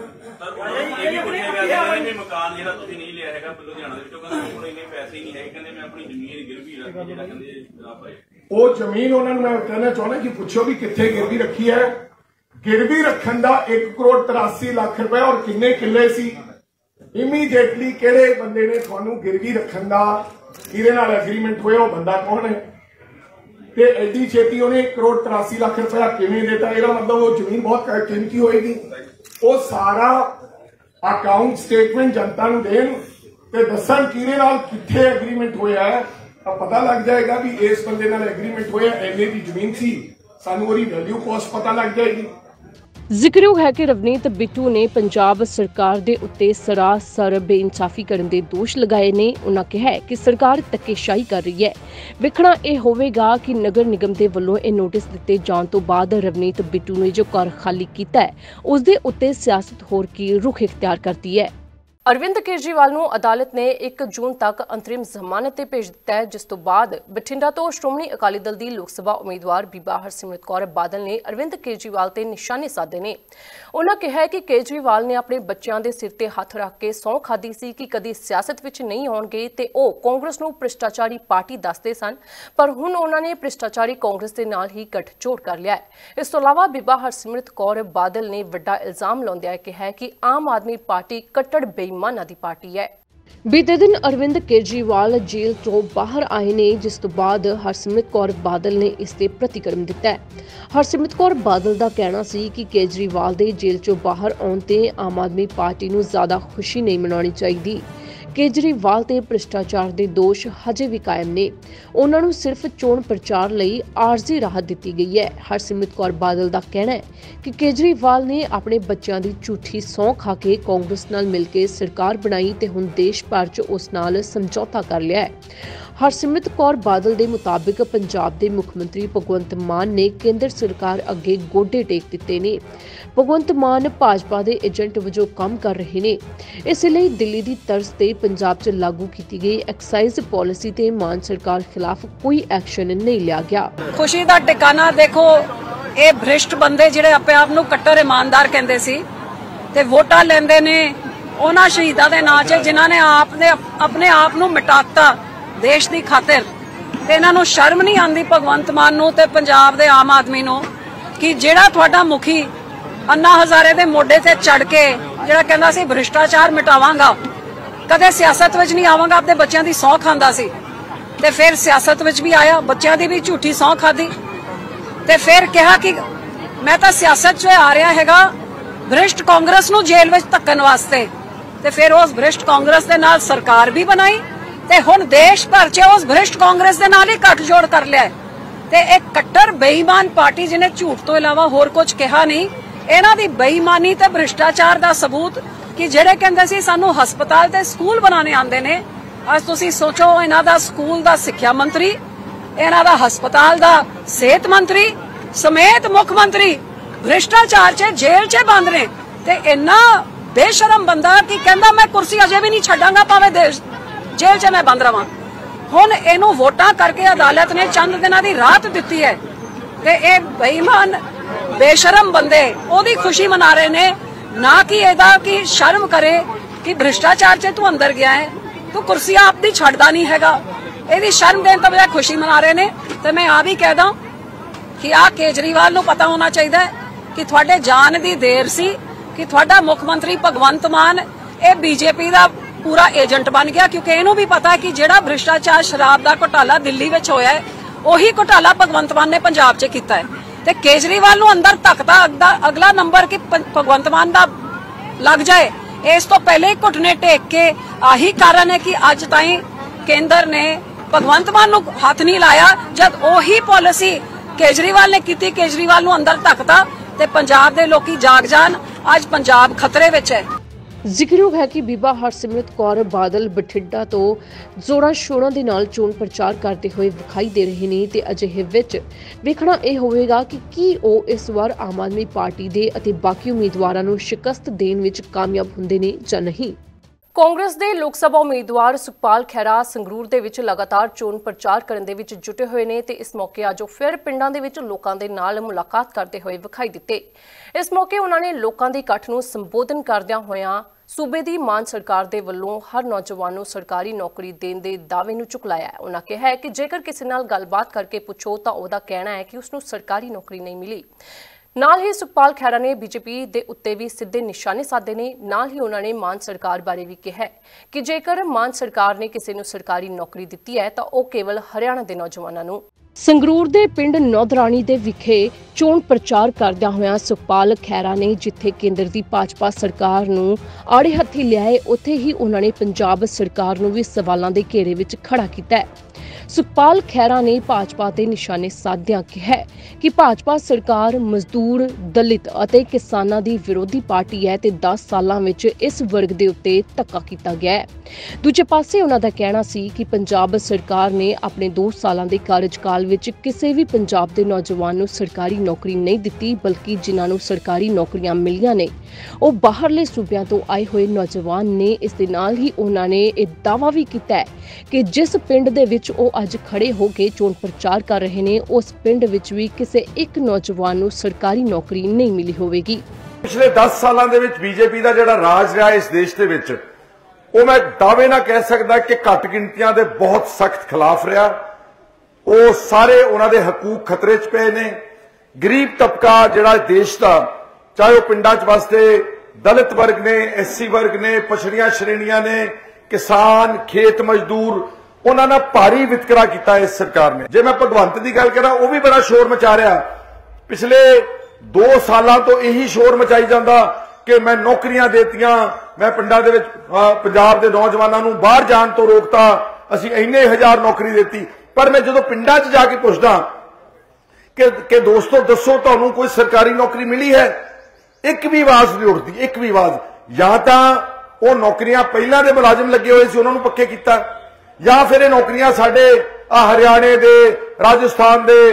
मकान ਜਿਹੜਾ ਤੁਸੀਂ ਨਹੀਂ ਲਿਆ ਹੈਗਾ ਲੁਧਿਆਣਾ ਦੇ ਵਿੱਚੋਂ, ਕਹਿੰਦੇ ਕੋਲ ਇੰਨੇ ਪੈਸੇ ਹੀ ਨਹੀਂ ਹੈਗੇ, ਕਹਿੰਦੇ ਮੈਂ ਆਪਣੀ ਜ਼ਮੀਨ ਗਿਰਵੀ ਰੱਖ ਕੇ ਜਿਹੜਾ ਕਹਿੰਦੇ ਆਪ ਹੈ ਉਹ ਜ਼ਮੀਨ ਉਹਨਾਂ ਨੂੰ ਮੈਂ ਕਹਿਣਾ ਚਾਹੁੰਦਾ ਕਿ ਪੁੱਛੋ ਵੀ ਕਿੱਥੇ ਗਿਰਵੀ ਰੱਖੀ ਹੈ। ਗਿਰਵੀ ਰੱਖਣ ਦਾ ਇੱਕ ਕਰੋੜ ਤਰਾਸੀ ਲੱਖ ਰੁਪਏ ਔਰ ਕਿੰਨੇ ਕਿੱਲੇ ਸੀ? ਇਮੀਡੀਏਟਲੀ ਕਿਹੜੇ ਬੰਦੇ ਨੇ ਤੁਹਾਨੂੰ ਗਿਰਵੀ ਰੱਖਣ ਦਾ ਕਿਹਦੇ ਨਾਲ ਐਗਰੀਮੈਂਟ ਹੋਇਆ, ਉਹ ਬੰਦਾ ਕੌਣ ਹੈ? ਤੇ ਐਡੀ ਛੇਤੀ ਉਹਨੇ ਇੱਕ ਕਰੋੜ ਤਰਾਸੀ ਲੱਖ ਰੁਪਇਆ ਕਿਵੇਂ ਦਿੱਤਾ? ਇਹਦਾ ਮਤਲਬ ਉਹ ਜ਼ਮੀਨ ਬਹੁਤ ਕੀਮਤੀ ਹੋਏਗੀ। ਉਹ ਸਾਰਾ ਅਕਾਊਂਟ ਸਟੇਟਮੈਂਟ ਜਨਤਾ ਨੂੰ ਦੇਣ ਤੇ ਦੱਸਣ ਕਿਹਦੇ ਨਾਲ ਕਿੱਥੇ ਐਗਰੀਮੈਂਟ ਹੋਇਆ ਹੈ, ਤਾਂ ਪਤਾ ਲੱਗ ਜਾਏਗਾ ਵੀ ਇਸ ਬੰਦੇ ਨਾਲ ਐਗਰੀਮੈਂਟ ਹੋਇਆ, ਐਨੇ ਦੀ ਜ਼ਮੀਨ ਸੀ, ਸਾਨੂੰ ਉਹਦੀ ਵੈਲਿਊ ਕੋਸਟ ਪਤਾ ਲੱਗ ਜਾਏਗੀ। ਜ਼ਿਕਰਯੋਗ ਹੈ ਕਿ ਰਵਨੀਤ ਬਿੱਟੂ ਨੇ ਪੰਜਾਬ ਸਰਕਾਰ ਦੇ ਉੱਤੇ ਸਰਾਸਰ ਬੇਇਨਸਾਫੀ ਕਰਨ ਦੇ ਦੋਸ਼ ਲਗਾਏ ਨੇ। ਉਹਨਾਂ ਕਿਹਾ ਹੈ ਕਿ ਸਰਕਾਰ ਧੱਕੇਸ਼ਾਹੀ ਕਰ ਰਹੀ ਹੈ। ਵੇਖਣਾ ਇਹ ਹੋਵੇਗਾ ਕਿ ਨਗਰ ਨਿਗਮ ਦੇ ਵੱਲੋਂ ਇਹ ਨੋਟਿਸ ਦਿੱਤੇ ਜਾਣ ਤੋਂ ਬਾਅਦ ਰਵਨੀਤ ਬਿੱਟੂ ਨੇ ਜੋ ਘਰ ਖਾਲੀ ਕੀਤਾ ਹੈ ਉਸ ਦੇ ਉੱਤੇ ਸਿਆਸਤ ਹੋਰ ਕੀ ਰੁਖ ਇਖਤਿਆਰ ਕਰਦੀ ਹੈ। ਅਰਵਿੰਦ ਕੇਜਰੀਵਾਲ ਨੂੰ ਅਦਾਲਤ ਨੇ ਇੱਕ ਜੂਨ ਤੱਕ ਅੰਤਰਿਮ ਜ਼ਮਾਨਤ ਤੇ ਭੇਜ ਦਿੱਤਾ ਹੈ, ਜਿਸ ਤੋਂ ਬਾਅਦ ਬਠਿੰਡਾ ਤੋਂ ਸ਼੍ਰੋਮਣੀ ਅਕਾਲੀ ਦਲ ਦੀ ਲੋਕ ਸਭਾ ਉਮੀਦਵਾਰ ਬੀਬਾ ਹਰਸਿਮਰਤ ਕੌਰ ਬਾਦਲ ਨੇ ਅਰਵਿੰਦ ਕੇਜਰੀਵਾਲ ਤੇ ਨਿਸ਼ਾਨੇ ਸਾਧੇ ਨੇ। ਉਹਨਾਂ ਕਿਹਾ ਹੈ ਕਿ ਕੇਜਰੀਵਾਲ ਨੇ ਆਪਣੇ ਬੱਚਿਆਂ ਦੇ ਸਿਰ ਤੇ ਹੱਥ ਰੱਖ ਕੇ ਸਹੁੰ ਖਾਧੀ ਸੀ ਕਿ ਕਦੀ ਸਿਆਸਤ ਵਿੱਚ ਨਹੀਂ ਆਉਣਗੇ ਤੇ ਉਹ ਕਾਂਗਰਸ ਨੂੰ ਭ੍ਰਿਸ਼ਟਾਚਾਰੀ ਪਾਰਟੀ ਦੱਸਦੇ ਸਨ, ਪਰ ਹੁਣ ਉਹਨਾਂ ਨੇ ਭ੍ਰਿਸ਼ਟਾਚਾਰੀ ਕਾਂਗਰਸ ਦੇ ਨਾਲ ਹੀ ਗੱਠਜੋੜ ਕਰ ਲਿਆ ਹੈ। ਇਸ ਤੋਂ ਇਲਾਵਾ ਬੀਬਾ ਹਰਸਿਮਰਤ ਕੌਰ ਬਾਦਲ ਨੇ ਵੱਡਾ ਇਲਜ਼ਾਮ ਲਾਉਂਦਿਆਂ ਕਿਹਾ ਕਿ ਆਮ ਆਦਮੀ ਪਾਰਟੀ ਕੱਟੜ ਮਾਨਾ ਦੀ ਪਾਰਟੀ ਹੈ। ਬੀਤੇ ਦਿਨ ਅਰਵਿੰਦ ਕੇਜਰੀਵਾਲ ਜੇਲ੍ਹ ਤੋਂ ਬਾਹਰ ਆਏ ਨੇ, ਜਿਸ ਤੋਂ ਬਾਅਦ ਹਰਸਿਮਰਤ ਕੌਰ ਬਾਦਲ ਨੇ ਇਸ ਤੇ ਪ੍ਰਤੀਕਰਮ ਦਿੱਤਾ ਹੈ। ਹਰਸਿਮਰਤ ਕੌਰ ਬਾਦਲ ਦਾ ਕਹਿਣਾ ਸੀ ਕਿ ਕੇਜਰੀਵਾਲ ਦੇ ਜੇਲ੍ਹ ਤੋਂ ਬਾਹਰ ਆਉਣ ਤੇ ਆਮ ਆਦਮੀ ਪਾਰਟੀ ਨੂੰ ਜ਼ਿਆਦਾ ਖੁਸ਼ੀ ਨਹੀਂ ਮਨਾਉਣੀ ਚਾਹੀਦੀ। ਕੇਜਰੀਵਾਲ ਤੇ ਭ੍ਰਿਸ਼ਟਾਚਾਰ ਦੇ ਦੋਸ਼ ਹਜੇ ਵੀ ਕਾਇਮ ਨੇ। ਉਹਨਾਂ ਨੂੰ ਸਿਰਫ ਚੋਣ ਪ੍ਰਚਾਰ ਲਈ ਆਰਜ਼ੀ ਰਾਹਤ ਦਿੱਤੀ ਗਈ ਹੈ। ਹਰਸਿਮਰਤ ਕੌਰ ਬਾਦਲ ਦਾ ਕਹਿਣਾ ਹੈ ਕਿ ਕੇਜਰੀਵਾਲ ਨੇ ਆਪਣੇ ਬੱਚਿਆਂ ਦੀ ਝੂਠੀ ਸਹੁੰ ਖਾ ਕੇ ਕਾਂਗਰਸ ਨਾਲ ਮਿਲ ਕੇ ਸਰਕਾਰ ਬਣਾਈ ਤੇ ਹੁਣ ਦੇਸ਼ ਭਰ 'ਚ ਉਸ ਨਾਲ ਸਮਝੌਤਾ ਕਰ ਲਿਆ ਹੈ। ਹਰਸਿਮਰਤ ਕੌਰ ਬਾਦਲ ਦੇ ਮੁਤਾਬਿਕ ਪੰਜਾਬ ਦੇ ਮੁੱਖ ਮੰਤਰੀ ਭਗਵੰਤ ਮਾਨ ਨੇ ਕੇਂਦਰ ਸਰਕਾਰ ਅੱਗੇ ਗੋਡੇ ਟੇਕ ਦਿੱਤੇ ਨੇ। ਭਗਵੰਤ ਮਾਨ ਭਾਜਪਾ ਦੇ ਏਜੰਟ ਵਜੋਂ ਕੰਮ ਕਰ ਰਹੇ ਨੇ। ਇਸ ਲਈ ਦਿੱਲੀ ਦੀ ਤਰਜ਼ ਤੇ ਪੰਜਾਬ 'ਚ ਲਾਗੂ ਕੀਤੀ ਗਈ ਐਕਸਾਈਜ਼ ਪਾਲਿਸੀ ਤੇ ਮਾਨ ਸਰਕਾਰ ਖਿਲਾਫ ਕੋਈ ਐਕਸ਼ਨ ਨਹੀਂ ਲਿਆ ਗਿਆ। ਖੁਸ਼ੀ ਦਾ ਟਿਕਾਣਾ ਦੇਖੋ, ਇਹ ਭ੍ਰਿਸ਼ਟ ਬੰਦੇ ਜਿਹੜੇ ਆਪਣੇ ਆਪ ਨੂੰ ਕੱਟੜ ਇਮਾਨਦਾਰ ਕਹਿੰਦੇ ਸੀ ਤੇ ਵੋਟਾਂ ਲੈਂਦੇ ਨੇ ਉਹਨਾਂ ਸ਼ਹੀਦਾਂ ਦੇ ਨਾਂ 'ਚ ਜਿਨ੍ਹਾਂ ਨੇ ਆਪ ਨੇ ਆਪਣੇ ਆਪ ਨੂੰ ਮਿਟਾਤਾ ਦੇਸ਼ ਦੀ ਖਾਤਰ। ਤੇ ਇਹਨਾਂ ਨੂੰ ਸ਼ਰਮ ਨਹੀਂ ਆਉਂਦੀ ਭਗਵੰਤ ਮਾਨ ਨੂੰ ਤੇ ਪੰਜਾਬ ਦੇ ਆਮ ਆਦਮੀ ਨੂੰ ਕਿ ਜਿਹੜਾ ਤੁਹਾਡਾ ਮੁਖੀ ਅੰਨਾ ਹਜ਼ਾਰੇ ਦੇ ਮੋਢੇ ਤੇ ਚੜ ਕੇ ਜਿਹੜਾ ਕਹਿੰਦਾ ਸੀ ਭ੍ਰਿਸ਼ਟਾਚਾਰ ਮਿਟਾਵਾਂਗਾ, ਕਦੇ ਸਿਆਸਤ ਵਿੱਚ ਨਹੀਂ ਆਵਾਂਗਾ, ਆਪਣੇ ਬੱਚਿਆਂ ਦੀ ਸਹੁੰ ਖਾਂਦਾ ਸੀ ਤੇ ਫਿਰ ਸਿਆਸਤ ਵਿੱਚ ਵੀ ਆਇਆ, ਬੱਚਿਆਂ ਦੀ ਵੀ ਝੂਠੀ ਸਹੁੰ ਖਾਦੀ ਤੇ ਫਿਰ ਕਿਹਾ ਕਿ ਮੈਂ ਤਾਂ ਸਿਆਸਤ 'ਚ ਆ ਰਿਹਾ ਹੈਗਾ ਭ੍ਰਿਸ਼ਟ ਕਾਂਗਰਸ ਨੂੰ ਜੇਲ੍ਹ ਵਿੱਚ ਧੱਕਣ ਵਾਸਤੇ। ਤੇ ਫਿਰ ਉਸ ਭ੍ਰਿਸ਼ਟ ਕਾਂਗਰਸ ਦੇ ਨਾਲ ਸਰਕਾਰ ਵੀ ਬਣਾਈ ਤੇ ਹੁਣ ਦੇਸ਼ ਭਰ 'ਚ ਉਸ ਭ੍ਰਿਸ਼ਟ ਕਾਂਗਰਸ ਦੇ ਨਾਲ ਹੀ ਗੱਠਜੋੜ ਕਰ ਲਿਆ ਤੇ ਇੱਕ ਕੱਟੜ ਬੇਈਮਾਨ ਪਾਰਟੀ ਜਿਹਨੇ ਝੂਠ ਤੋਂ ਇਲਾਵਾ ਹੋਰ ਕੁਝ ਕਿਹਾ ਨਹੀਂ। ਇਹਨਾਂ ਦੀ ਬੇਈਮਾਨੀ ਤੇ ਭ੍ਰਿਸ਼ਟਾਚਾਰ ਦਾ ਸਬੂਤ ਕਿ ਜਿਹੜੇ ਕਹਿੰਦੇ ਸੀ ਸਾਨੂੰ ਹਸਪਤਾਲ ਤੇ ਸਕੂਲ ਬਣਾਉਣੇ ਆਉਂਦੇ ਨੇ, ਅੱਜ ਤੁਸੀਂ ਸੋਚੋ ਇਹਨਾਂ ਦਾ ਸਕੂਲ ਦਾ ਸਿੱਖਿਆ ਮੰਤਰੀ, ਇਹਨਾਂ ਦਾ ਹਸਪਤਾਲ ਦਾ ਸਿਹਤ ਮੰਤਰੀ ਸਮੇਤ ਮੁੱਖ ਮੰਤਰੀ ਭ੍ਰਿਸ਼ਟਾਚਾਰ 'ਚ ਜੇਲ੍ਹ 'ਚ ਬੰਦ ਨੇ। ਤੇ ਇੰਨਾ ਬੇਸ਼ਰਮ ਬੰਦਾ ਕਿ ਕਹਿੰਦਾ ਮੈਂ ਕੁਰਸੀ ਅਜੇ ਵੀ ਨਹੀਂ ਛੱਡਾਂਗਾ ਭਾਵੇਂ ਦੇਸ਼ ਜੇਲ੍ਹ 'ਚ ਮੈਂ ਬੰਦ ਰਵਾਂ। ਹੁਣ ਇਹਨੂੰ ਵੋਟਾਂ ਕਰਕੇ ਅਦਾਲਤ ਨੇ ਚੰਦ ਦਿਨਾਂ ਦੀ ਰਾਹਤ ਦਿੱਤੀ ਹੈ ਤੇ ਇਹ ਬੇਈਮਾਨ ਬੇਸ਼ਰਮ ਬੰਦੇ ਉਹਦੀ ਖੁਸ਼ੀ ਮਨਾ ਰਹੇ ਨੇ, ਨਾ ਕਿ ਇਹਦਾ ਕਿ ਸ਼ਰਮ ਕਰੇ ਕਿ ਭ੍ਰਿਸ਼ਟਾਚਾਰ 'ਚ ਤੂੰ ਅੰਦਰ ਗਿਆ ਹੈ, ਤੂੰ ਕੁਰਸੀ ਆਪਦੀ ਛੱਡਦਾ ਨਹੀਂ ਹੈਗਾ। ਇਹਦੀ ਸ਼ਰਮ ਦੇਣ ਤੋਂ ਬਜਾਏ ਖੁਸ਼ੀ ਮਨਾ ਰਹੇ ਨੇ। ਤੇ ਮੈਂ ਆ ਵੀ ਕਹਿਦਾ ਕਿ ਆ ਕੇਜਰੀਵਾਲ ਨੂੰ ਪਤਾ ਹੋਣਾ ਚਾਹੀਦਾ ਹੈ ਕਿ ਤੁਹਾਡੇ ਜਾਣ ਦੀ ਦੇਰ ਸੀ ਕਿ ਤੁਹਾਡਾ ਮੁੱਖ ਮੰਤਰੀ ਭਗਵੰਤ ਮਾਨ ਇਹ ਬੀਜੇਪੀ ਦਾ ਪੂਰਾ ਏਜੰਟ ਬਣ ਗਿਆ, ਕਿਉਂਕਿ ਇਹਨੂੰ ਵੀ ਪਤਾ ਹੈ ਕਿ ਜਿਹੜਾ ਭ੍ਰਿਸ਼ਟਾਚਾਰ ਸ਼ਰਾਬ ਦਾ ਘੁਟਾਲਾ ਦਿੱਲੀ ਵਿੱਚ ਹੋਇਆ ਹੈ ਉਹੀ ਘੁਟਾਲਾ ਭਗਵੰਤ ਮਾਨ ਨੇ ਪੰਜਾਬ 'ਚ ਕੀਤਾ ਹੈ। ਤੇ ਕੇਜਰੀਵਾਲ ਨੂੰ ਅੰਦਰ ਧੱਕਦਾ ਅਗਲਾ ਨੰਬਰ ਕਿ ਭਗਵੰਤ ਮਾਨ ਦਾ ਲੱਗ ਜਾਏ, ਇਸ ਤੋਂ ਪਹਿਲੇ ਹੀ ਘੁਟਨੇ ਟੇਕ ਕੇ ਆਹੀ ਕਾਰਨ ਹੈ ਕਿ ਅੱਜ ਤਾਈਂ ਕੇਂਦਰ ਨੇ ਭਗਵੰਤ ਮਾਨ ਨੂੰ ਹੱਥ ਨਹੀਂ ਲਾਇਆ ਜਦ ਉਹੀ ਪਾਲਿਸੀ ਕੇਜਰੀਵਾਲ ਨੇ ਕੀਤੀ। ਕੇਜਰੀਵਾਲ ਨੂੰ ਅੰਦਰ ਧੱਕਦਾ ਤੇ ਪੰਜਾਬ ਦੇ ਲੋਕੀ ਜਾਗ ਜਾਣ, ਅੱਜ ਪੰਜਾਬ ਖਤਰੇ ਵਿੱਚ ਹੈ। ਜ਼ਿਕਰਯੋਗ ਹੈ ਕਿ ਬੀਬਾ ਹਰਸਿਮਰਤ ਕੌਰ ਬਾਦਲ ਬਠਿੰਡਾ ਤੋਂ ਜ਼ੋਰਾਂ ਸ਼ੋਰਾਂ ਦੇ ਨਾਲ ਚੋਣ ਪ੍ਰਚਾਰ ਕਰਦੇ ਹੋਏ ਵਿਖਾਈ ਦੇ ਰਹੇ ਨੇ ਤੇ ਅਜਿਹੇ ਵਿੱਚ ਵੇਖਣਾ ਇਹ ਹੋਵੇਗਾ ਕਿ ਕੀ ਉਹ ਇਸ ਵਾਰ ਆਮ ਆਦਮੀ ਪਾਰਟੀ ਦੇ ਅਤੇ ਬਾਕੀ ਉਮੀਦਵਾਰਾਂ ਨੂੰ ਸ਼ਿਕਸਤ ਦੇਣ ਵਿੱਚ ਕਾਮਯਾਬ ਹੁੰਦੇ ਨੇ ਜਾਂ ਨਹੀਂ। ਕਾਂਗਰਸ ਦੇ ਲੋਕ ਸਭਾ ਉਮੀਦਵਾਰ ਸੁਖਪਾਲ ਖਹਿਰਾ ਸੰਗਰੂਰ ਦੇ ਵਿੱਚ ਲਗਾਤਾਰ ਚੋਣ ਪ੍ਰਚਾਰ ਕਰਨ ਦੇ ਵਿੱਚ ਜੁਟੇ ਹੋਏ ਨੇ ਤੇ ਇਸ ਮੌਕੇ ਅੱਜ ਉਹ ਫਿਰ ਪਿੰਡਾਂ ਦੇ ਵਿੱਚ ਲੋਕਾਂ ਦੇ ਨਾਲ ਮੁਲਾਕਾਤ ਕਰਦੇ ਹੋਏ ਵਿਖਾਈ ਦਿੱਤੇ। ਇਸ ਮੌਕੇ ਉਹਨਾਂ ਨੇ ਲੋਕਾਂ ਦੇ ਇਕੱਠ ਨੂੰ ਸੰਬੋਧਨ ਕਰਦਿਆਂ ਹੋਇਆਂ ਸੂਬੇ ਦੀ ਮਾਨ ਸਰਕਾਰ ਦੇ ਵੱਲੋਂ ਹਰ ਨੌਜਵਾਨ ਨੂੰ ਸਰਕਾਰੀ ਨੌਕਰੀ ਦੇਣ ਦੇ ਦਾਅਵੇ ਨੂੰ ਝੁਕਲਾਇਆ ਹੈ। ਉਹਨਾਂ ਕਿਹਾ ਹੈ ਕਿ ਜੇਕਰ ਕਿਸੇ ਨਾਲ ਗੱਲਬਾਤ ਕਰਕੇ ਪੁੱਛੋ ਤਾਂ ਉਹਦਾ ਕਹਿਣਾ ਹੈ ਕਿ ਉਸ ਨੂੰ ਸਰਕਾਰੀ ਨੌਕਰੀ ਨਹੀਂ ਮਿਲੀ। ਨਾਲ ਹੀ ਸੁਖਪਾਲ ਖਹਿਰਾ ਨੇ ਬੀਜੇਪੀ ਦੇ ਉੱਤੇ ਵੀ ਸਿੱਧੇ ਨਿਸ਼ਾਨੇ ਸਾਧੇ ਨੇ। ਨਾਲ ਹੀ ਉਹਨਾਂ ਨੇ ਮਾਨ ਸਰਕਾਰ ਬਾਰੇ ਵੀ ਕਿਹਾ ਕਿ ਜੇਕਰ ਮਾਨ ਸਰਕਾਰ ਨੇ ਕਿਸੇ ਨੂੰ ਸਰਕਾਰੀ ਨੌਕਰੀ ਦਿੱਤੀ ਹੈ ਤਾਂ ਉਹ ਕੇਵਲ ਹਰਿਆਣਾ ਦੇ ਨੌਜਵਾਨਾਂ ਨੂੰ। ਸੰਗਰੂਰ ਦੇ ਪਿੰਡ ਨੌਦਰਾਣੀ ਦੇ ਵਿਖੇ ਚੋਣ ਪ੍ਰਚਾਰ ਕਰਦਿਆਂ ਹੋਇਆਂ ਸੁਖਪਾਲ ਖਹਿਰਾ ਨੇ ਜਿੱਥੇ ਕੇਂਦਰ ਦੀ ਭਾਜਪਾ ਸਰਕਾਰ ਨੂੰ ਆੜੇ ਹੱਥੀ ਲਿਆਏ, ਉੱਥੇ ਹੀ ਉਹਨਾਂ ਨੇ ਪੰਜਾਬ ਸਰਕਾਰ ਨੂੰ ਵੀ ਸਵਾਲਾਂ ਦੇ ਘੇਰੇ ਵਿੱਚ ਖੜਾ ਕੀਤਾ ਹੈ। ਸੁਖਪਾਲ ਖਹਿਰਾ ਨੇ ਭਾਜਪਾ ਤੇ ਨਿਸ਼ਾਨੇ ਸਾਧਿਆਂ ਕਿਹਾ ਕਿ ਭਾਜਪਾ ਸਰਕਾਰ ਮਜ਼ਦੂਰ, ਦਲਿਤ ਅਤੇ ਕਿਸਾਨਾਂ ਦੀ ਵਿਰੋਧੀ ਪਾਰਟੀ ਹੈ ਤੇ ਦਸ ਸਾਲਾਂ ਵਿੱਚ ਇਸ ਵਰਗ ਦੇ ਉੱਤੇ ਧੱਕਾ ਕੀਤਾ ਗਿਆ ਹੈ। ਦੂਜੇ ਪਾਸੇ ਉਹਨਾਂ ਦਾ ਕਹਿਣਾ ਸੀ ਕਿ ਪੰਜਾਬ ਸਰਕਾਰ ਨੇ ਆਪਣੇ ਦੋ ਸਾਲਾਂ ਦੇ ਕਾਰਜਕਾਲ ਵਿੱਚ ਕਿਸੇ ਵੀ ਪੰਜਾਬ ਦੇ ਨੌਜਵਾਨ ਨੂੰ ਸਰਕਾਰੀ ਨੌਕਰੀ ਨਹੀਂ ਦਿੱਤੀ, ਬਲਕਿ ਜਿਨ੍ਹਾਂ ਨੂੰ ਸਰਕਾਰੀ ਨੌਕਰੀਆਂ ਮਿਲੀਆਂ ਨੇ ਉਹ ਬਾਹਰਲੇ ਸੂਬਿਆਂ ਤੋਂ ਆਏ ਹੋਏ ਨੌਜਵਾਨ ਨੇ। ਇਸ ਦੇ ਨਾਲ ਹੀ ਉਹਨਾਂ ਨੇ ਇਹ ਦਾਅਵਾ ਵੀ ਕੀਤਾ ਹੈ ਕਿ ਜਿਸ ਪਿੰਡ ਦੇ ਵਿੱਚ ਉਹ ਅੱਜ ਖੜੇ ਹੋ ਕੇ ਚੋਣ ਪ੍ਰਚਾਰ ਕਰ ਰਹੇ ਨੇ ਉਸ ਪਿੰਡ ਵਿੱਚ ਵੀ ਕਿਸੇ ਇੱਕ ਨੌਜਵਾਨ ਨੂੰ ਸਰਕਾਰੀ ਨੌਕਰੀ ਨਹੀਂ ਮਿਲੀ ਹੋਵੇਗੀ। ਪਿਛਲੇ ਦਸ ਸਾਲਾਂ ਦੇ ਵਿੱਚ ਬੀਜੇਪੀ ਦਾ ਜਿਹੜਾ ਰਾਜ ਰਿਹਾ ਇਸ ਦੇਸ਼ ਦੇ ਵਿੱਚ, ਉਹ ਮੈਂ ਦਾਅਵੇ ਨਾਲ ਕਹਿ ਸਕਦਾ ਕਿ ਘੱਟ ਗਿਣਤੀਆਂ ਦੇ ਬਹੁਤ ਸਖਤ ਖਿਲਾਫ ਰਿਹਾ। ਉਹ ਸਾਰੇ ਉਹਨਾਂ ਦੇ ਹਕੂਕ ਖਤਰੇ 'ਚ ਪਏ ਨੇ। ਗਰੀਬ ਤਬਕਾ ਜਿਹੜਾ ਦੇਸ਼ ਦਾ, ਚਾਹੇ ਉਹ ਪਿੰਡਾਂ 'ਚ ਵਸਦੇ ਦਲਿਤ ਵਰਗ ਨੇ, ਐਸਸੀ ਵਰਗ ਨੇ, ਪਛੜੀਆਂ ਸ਼੍ਰੇਣੀਆਂ ਨੇ, ਕਿਸਾਨ, ਖੇਤ ਮਜ਼ਦੂਰ, ਉਹਨਾਂ ਨਾਲ ਭਾਰੀ ਵਿਤਕਰਾ ਕੀਤਾ ਇਸ ਸਰਕਾਰ ਨੇ। ਜੇ ਮੈਂ ਭਗਵੰਤ ਦੀ ਗੱਲ ਕਰਾਂ, ਉਹ ਵੀ ਬੜਾ ਸ਼ੋਰ ਮਚਾ ਰਿਹਾ। ਪਿਛਲੇ ਦੋ ਸਾਲਾਂ ਤੋਂ ਇਹੀ ਸ਼ੋਰ ਮਚਾਈ ਜਾਂਦਾ ਕਿ ਮੈਂ ਨੌਕਰੀਆਂ ਦੇਤੀਆਂ, ਮੈਂ ਪਿੰਡਾਂ ਦੇ ਵਿੱਚ ਪੰਜਾਬ ਦੇ ਨੌਜਵਾਨਾਂ ਨੂੰ ਬਾਹਰ ਜਾਣ ਤੋਂ ਰੋਕਤਾ, ਅਸੀਂ ਇੰਨੇ ਹਜ਼ਾਰ ਨੌਕਰੀ ਦਿੱਤੀ। ਪਰ ਮੈਂ ਜਦੋਂ ਪਿੰਡਾਂ 'ਚ ਜਾ ਕੇ ਪੁੱਛਦਾ ਕਿ ਕਿ ਦੋਸਤੋ ਦੱਸੋ ਤੁਹਾਨੂੰ ਕੋਈ ਸਰਕਾਰੀ ਨੌਕਰੀ ਮਿਲੀ ਹੈ, ਇੱਕ ਵੀ ਆਵਾਜ਼ ਨਹੀਂ ਉੱਠਦੀ, ਇੱਕ ਵੀ ਆਵਾਜ਼। ਜਾਂ ਤਾਂ ਉਹ ਨੌਕਰੀਆਂ ਪਹਿਲਾਂ ਦੇ ਮੁਲਾਜ਼ਮ ਲੱਗੇ ਹੋਏ ਸੀ ਉਹਨਾਂ ਨੂੰ ਪੱਕੇ ਕੀਤਾ, ਜਾਂ ਫਿਰ ਇਹ ਨੌਕਰੀਆਂ ਸਾਡੇ ਆ ਹਰਿਆਣੇ ਦੇ, ਰਾਜਸਥਾਨ ਦੇ,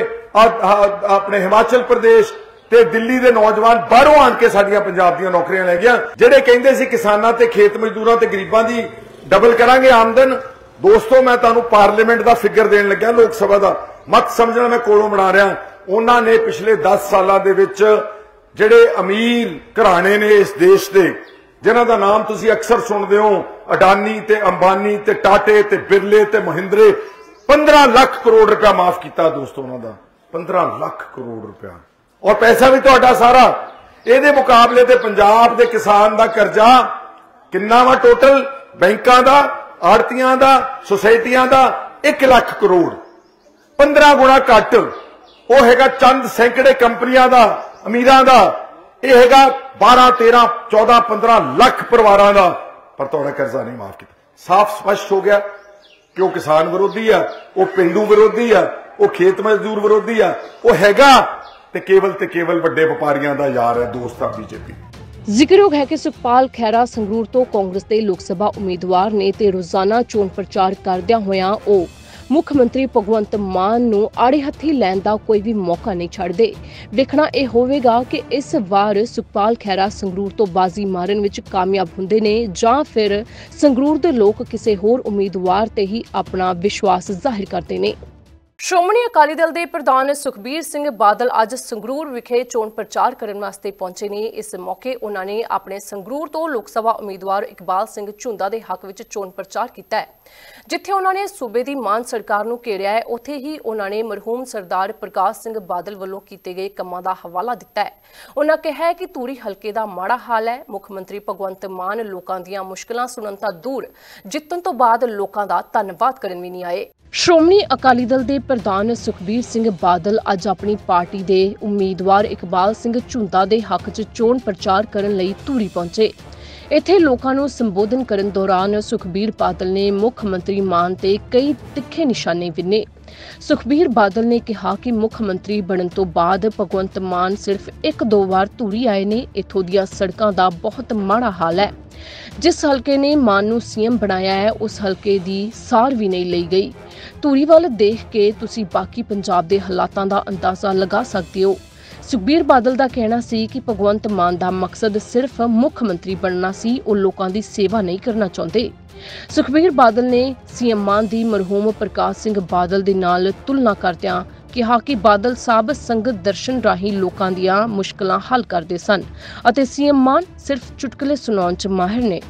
ਆਪਣੇ ਹਿਮਾਚਲ ਪ੍ਰਦੇਸ਼ ਤੇ ਦਿੱਲੀ ਦੇ ਨੌਜਵਾਨ ਬਾਹਰੋਂ ਆਣ ਕੇ ਸਾਡੀਆਂ ਪੰਜਾਬ ਦੀਆਂ ਨੌਕਰੀਆਂ ਲੈ ਗਿਆ। ਜਿਹੜੇ ਕਹਿੰਦੇ ਸੀ ਕਿਸਾਨਾਂ ਤੇ ਖੇਤ ਮਜ਼ਦੂਰਾਂ ਤੇ ਗਰੀਬਾਂ ਦੀ ਡਬਲ ਕਰਾਂਗੇ ਆਮਦਨ, ਦੋਸਤੋ ਮੈਂ ਤੁਹਾਨੂੰ ਪਾਰਲੀਮੈਂਟ ਦਾ ਫਿਗਰ ਦੇਣ ਲੱਗਿਆ, ਲੋਕ ਸਭਾ ਦਾ, ਮਤ ਸਮਝਣਾ ਮੈਂ ਕੋਲੋਂ ਬਣਾ ਰਿਹਾ। ਉਹਨਾਂ ਨੇ ਪਿਛਲੇ ਦਸ ਸਾਲਾਂ ਦੇ ਵਿੱਚ ਜਿਹੜੇ ਅਮੀਰ ਘਰਾਣੇ ਨੇ ਇਸ ਦੇਸ਼ ਦੇ, ਜਿਨ੍ਹਾਂ ਦਾ ਨਾਮ ਤੁਸੀਂ ਅਕਸਰ ਸੁਣਦੇ ਹੋ, ਅਡਾਨੀ ਤੇ ਅੰਬਾਨੀ ਤੇ ਟਾਟੇ ਤੇ ਬਿਰਲੇ ਤੇ ਮਹਿੰਦਰੇ, पंद्रह लाख करोड़ रुपया माफ किया दोस्तों उन्होंने, पंद्रह लाख करोड़ रुपया, और पैसा भी तुहाडा सारा। इहदे मुकाबले ते पंजाब दे किसान दा कर्जा किन्ना वा टोटल, बैंकां दा, आड़तियां दा, सोसाइटियां दा एक लाख करोड़, पंद्रह गुणा घट। वो हैगा चंद सैकड़े कंपनियां दा, अमीरां दा, यह हैगा बारह तेरह चौदह पंद्रह लाख परिवारां दा, पर तुहाडा कर्जा नहीं माफ किया। साफ स्पष्ट हो गया कि वो किसान विरोधी आ, वो पिंडू विरोधी आ, वो खेत मजदूर विरोधी आ, वो हैगा ते केवल ते केवल वड्डे व्यापारियां दा यार है, दोस्त आ बीजेपी। ਜ਼ਿਕਰਯੋਗ ਹੈ ਕਿ ਸੁਖਪਾਲ ਖਹਿਰਾ ਸੰਗਰੂਰ ਤੋਂ ਕਾਂਗਰਸ ਦੇ ਲੋਕ ਸਭਾ ਉਮੀਦਵਾਰ ਨੇ ਤੇ ਰੋਜ਼ਾਨਾ ਚੋਣ ਪ੍ਰਚਾਰ ਕਰਦਿਆਂ ਹੋਇਆਂ ਉਹ ਮੁੱਖ ਮੰਤਰੀ ਭਗਵੰਤ ਮਾਨ ਨੂੰ ਆੜੇ ਹੱਥੀ ਲੈਣ ਦਾ ਕੋਈ ਵੀ ਮੌਕਾ ਨਹੀਂ ਛੱਡਦੇ। ਵੇਖਣਾ ਇਹ ਹੋਵੇਗਾ ਕਿ ਇਸ ਵਾਰ ਸੁਖਪਾਲ ਖਹਿਰਾ ਸੰਗਰੂਰ ਤੋਂ ਬਾਜ਼ੀ ਮਾਰਨ ਵਿੱਚ ਕਾਮਯਾਬ ਹੁੰਦੇ ਨੇ ਜਾਂ ਫਿਰ ਸੰਗਰੂਰ ਦੇ ਲੋਕ ਕਿਸੇ ਹੋਰ ਉਮੀਦਵਾਰ ਤੇ ਹੀ ਆਪਣਾ ਵਿਸ਼ਵਾਸ ਜ਼ਾਹਿਰ ਕਰਦੇ ਨੇ। ਸ਼੍ਰੋਮਣੀ ਅਕਾਲੀ ਦਲ ਦੇ ਪ੍ਰਧਾਨ ਸੁਖਬੀਰ ਸਿੰਘ ਬਾਦਲ ਅੱਜ ਸੰਗਰੂਰ ਵਿਖੇ ਚੋਣ ਪ੍ਰਚਾਰ ਕਰਨ ਵਾਸਤੇ ਪਹੁੰਚੇ ਨੇ। ਇਸ ਮੌਕੇ ਉਹਨਾਂ ਨੇ ਆਪਣੇ ਸੰਗਰੂਰ ਤੋਂ ਲੋਕ ਸਭਾ ਉਮੀਦਵਾਰ ਇਕਬਾਲ ਸਿੰਘ ਝੁੰਦਾ ਦੇ ਹੱਕ ਵਿੱਚ ਚੋਣ ਪ੍ਰਚਾਰ ਕੀਤਾ ਹੈ। ਜਿੱਥੇ ਉਹਨਾਂ ਨੇ ਸੂਬੇ ਦੀ ਮਾਨ ਸਰਕਾਰ ਨੂੰ ਘੇਰਿਆ ਹੈ, ਉੱਥੇ ਹੀ ਉਹਨਾਂ ਨੇ ਮਰਹੂਮ ਸਰਦਾਰ ਪ੍ਰਕਾਸ਼ ਸਿੰਘ ਬਾਦਲ ਵੱਲੋਂ ਕੀਤੇ ਗਏ ਕੰਮਾਂ ਦਾ ਹਵਾਲਾ ਦਿੱਤਾ ਹੈ। ਉਹਨਾਂ ਕਿਹਾ ਹੈ ਕਿ ਧੂਰੀ ਹਲਕੇ ਦਾ ਮਾੜਾ ਹਾਲ ਹੈ, ਮੁੱਖ ਮੰਤਰੀ ਭਗਵੰਤ ਮਾਨ ਲੋਕਾਂ ਦੀਆਂ ਮੁਸ਼ਕਲਾਂ ਸੁਣਨ ਤੋਂ ਦੂਰ ਜਿੱਤਣ ਤੋਂ ਬਾਅਦ ਲੋਕਾਂ ਦਾ ਧੰਨਵਾਦ ਕਰਨ ਵੀ ਨਹੀਂ ਆਏ। ਸ਼੍ਰੋਮਣੀ ਅਕਾਲੀ ਦਲ ਦੇ ਪ੍ਰਧਾਨ ਸੁਖਬੀਰ ਸਿੰਘ ਬਾਦਲ ਅੱਜ ਆਪਣੀ ਪਾਰਟੀ ਦੇ ਉਮੀਦਵਾਰ ਇਕਬਾਲ ਸਿੰਘ ਝੁੰਦਾ ਦੇ ਹੱਕ 'ਚ ਚੋਣ ਪ੍ਰਚਾਰ ਕਰਨ ਲਈ ਧੂਰੀ ਪਹੁੰਚੇ। ਇੱਥੇ ਲੋਕਾਂ ਨੂੰ ਸੰਬੋਧਨ ਕਰਨ ਦੌਰਾਨ ਸੁਖਬੀਰ ਬਾਦਲ ਨੇ ਮੁੱਖ ਮੰਤਰੀ ਮਾਨ ਤੇ ਕਈ ਤਿੱਖੇ ਨਿਸ਼ਾਨੇ ਵਿੰਨੇ। ਸੁਖਬੀਰ ਬਾਦਲ ਨੇ ਕਿਹਾ ਕਿ ਮੁੱਖ ਮੰਤਰੀ ਬਣਨ ਤੋਂ ਬਾਅਦ ਭਗਵੰਤ ਮਾਨ ਸਿਰਫ ਇੱਕ ਦੋ ਵਾਰ ਧੂਰੀ ਆਏ ਨੇ, ਇੱਥੋਂ ਦੀਆਂ ਸੜਕਾਂ ਦਾ ਬਹੁਤ ਮਾੜਾ ਹਾਲ ਹੈ। ਜਿਸ ਹਲਕੇ ਨੇ ਮਾਨ ਨੂੰ ਸੀਐਮ ਬਣਾਇਆ ਹੈ ਉਸ ਹਲਕੇ ਦੀ ਸਾਰ ਵੀ ਨਹੀਂ ਲਈ ਗਈ। ਧੂਰੀ ਵੱਲ ਦੇਖ ਕੇ ਤੁਸੀਂ ਬਾਕੀ ਪੰਜਾਬ ਦੇ ਹਾਲਾਤਾਂ ਦਾ ਅੰਦਾਜ਼ਾ ਲਗਾ ਸਕਦੇ ਹੋ। ਸੁਖਬੀਰ ਬਾਦਲ ਦਾ ਕਹਿਣਾ ਸੀ ਕਿ ਭਗਵੰਤ ਮਾਨ ਦਾ ਮਕਸਦ ਸਿਰਫ ਮੁੱਖ ਮੰਤਰੀ ਬਣਨਾ ਸੀ, ਉਹ ਲੋਕਾਂ ਦੀ ਸੇਵਾ ਨਹੀਂ ਕਰਨਾ ਚਾਹੁੰਦੇ। ਸੁਖਬੀਰ ਬਾਦਲ ਨੇ ਸੀਐਮ ਮਾਨ ਦੀ ਮਰਹੂਮ ਪ੍ਰਕਾਸ਼ ਸਿੰਘ ਬਾਦਲ ਦੇ ਨਾਲ ਤੁਲਨਾ ਕਰਦਿਆਂ ਕਿਹਾ ਕਿ ਬਾਦਲ ਸਾਹਿਬ ਸੰਗਤ ਦਰਸ਼ਨ ਰਾਹੀਂ ਲੋਕਾਂ ਦੀਆਂ ਮੁਸ਼ਕਲਾਂ ਹੱਲ ਕਰਦੇ ਸਨ ਅਤੇ ਸੀਐਮ ਮਾਨ ਸਿਰਫ ਚੁਟਕਲੇ ਸੁਣਾਉਣ 'ਚ ਮਾਹਿਰ ਨੇ।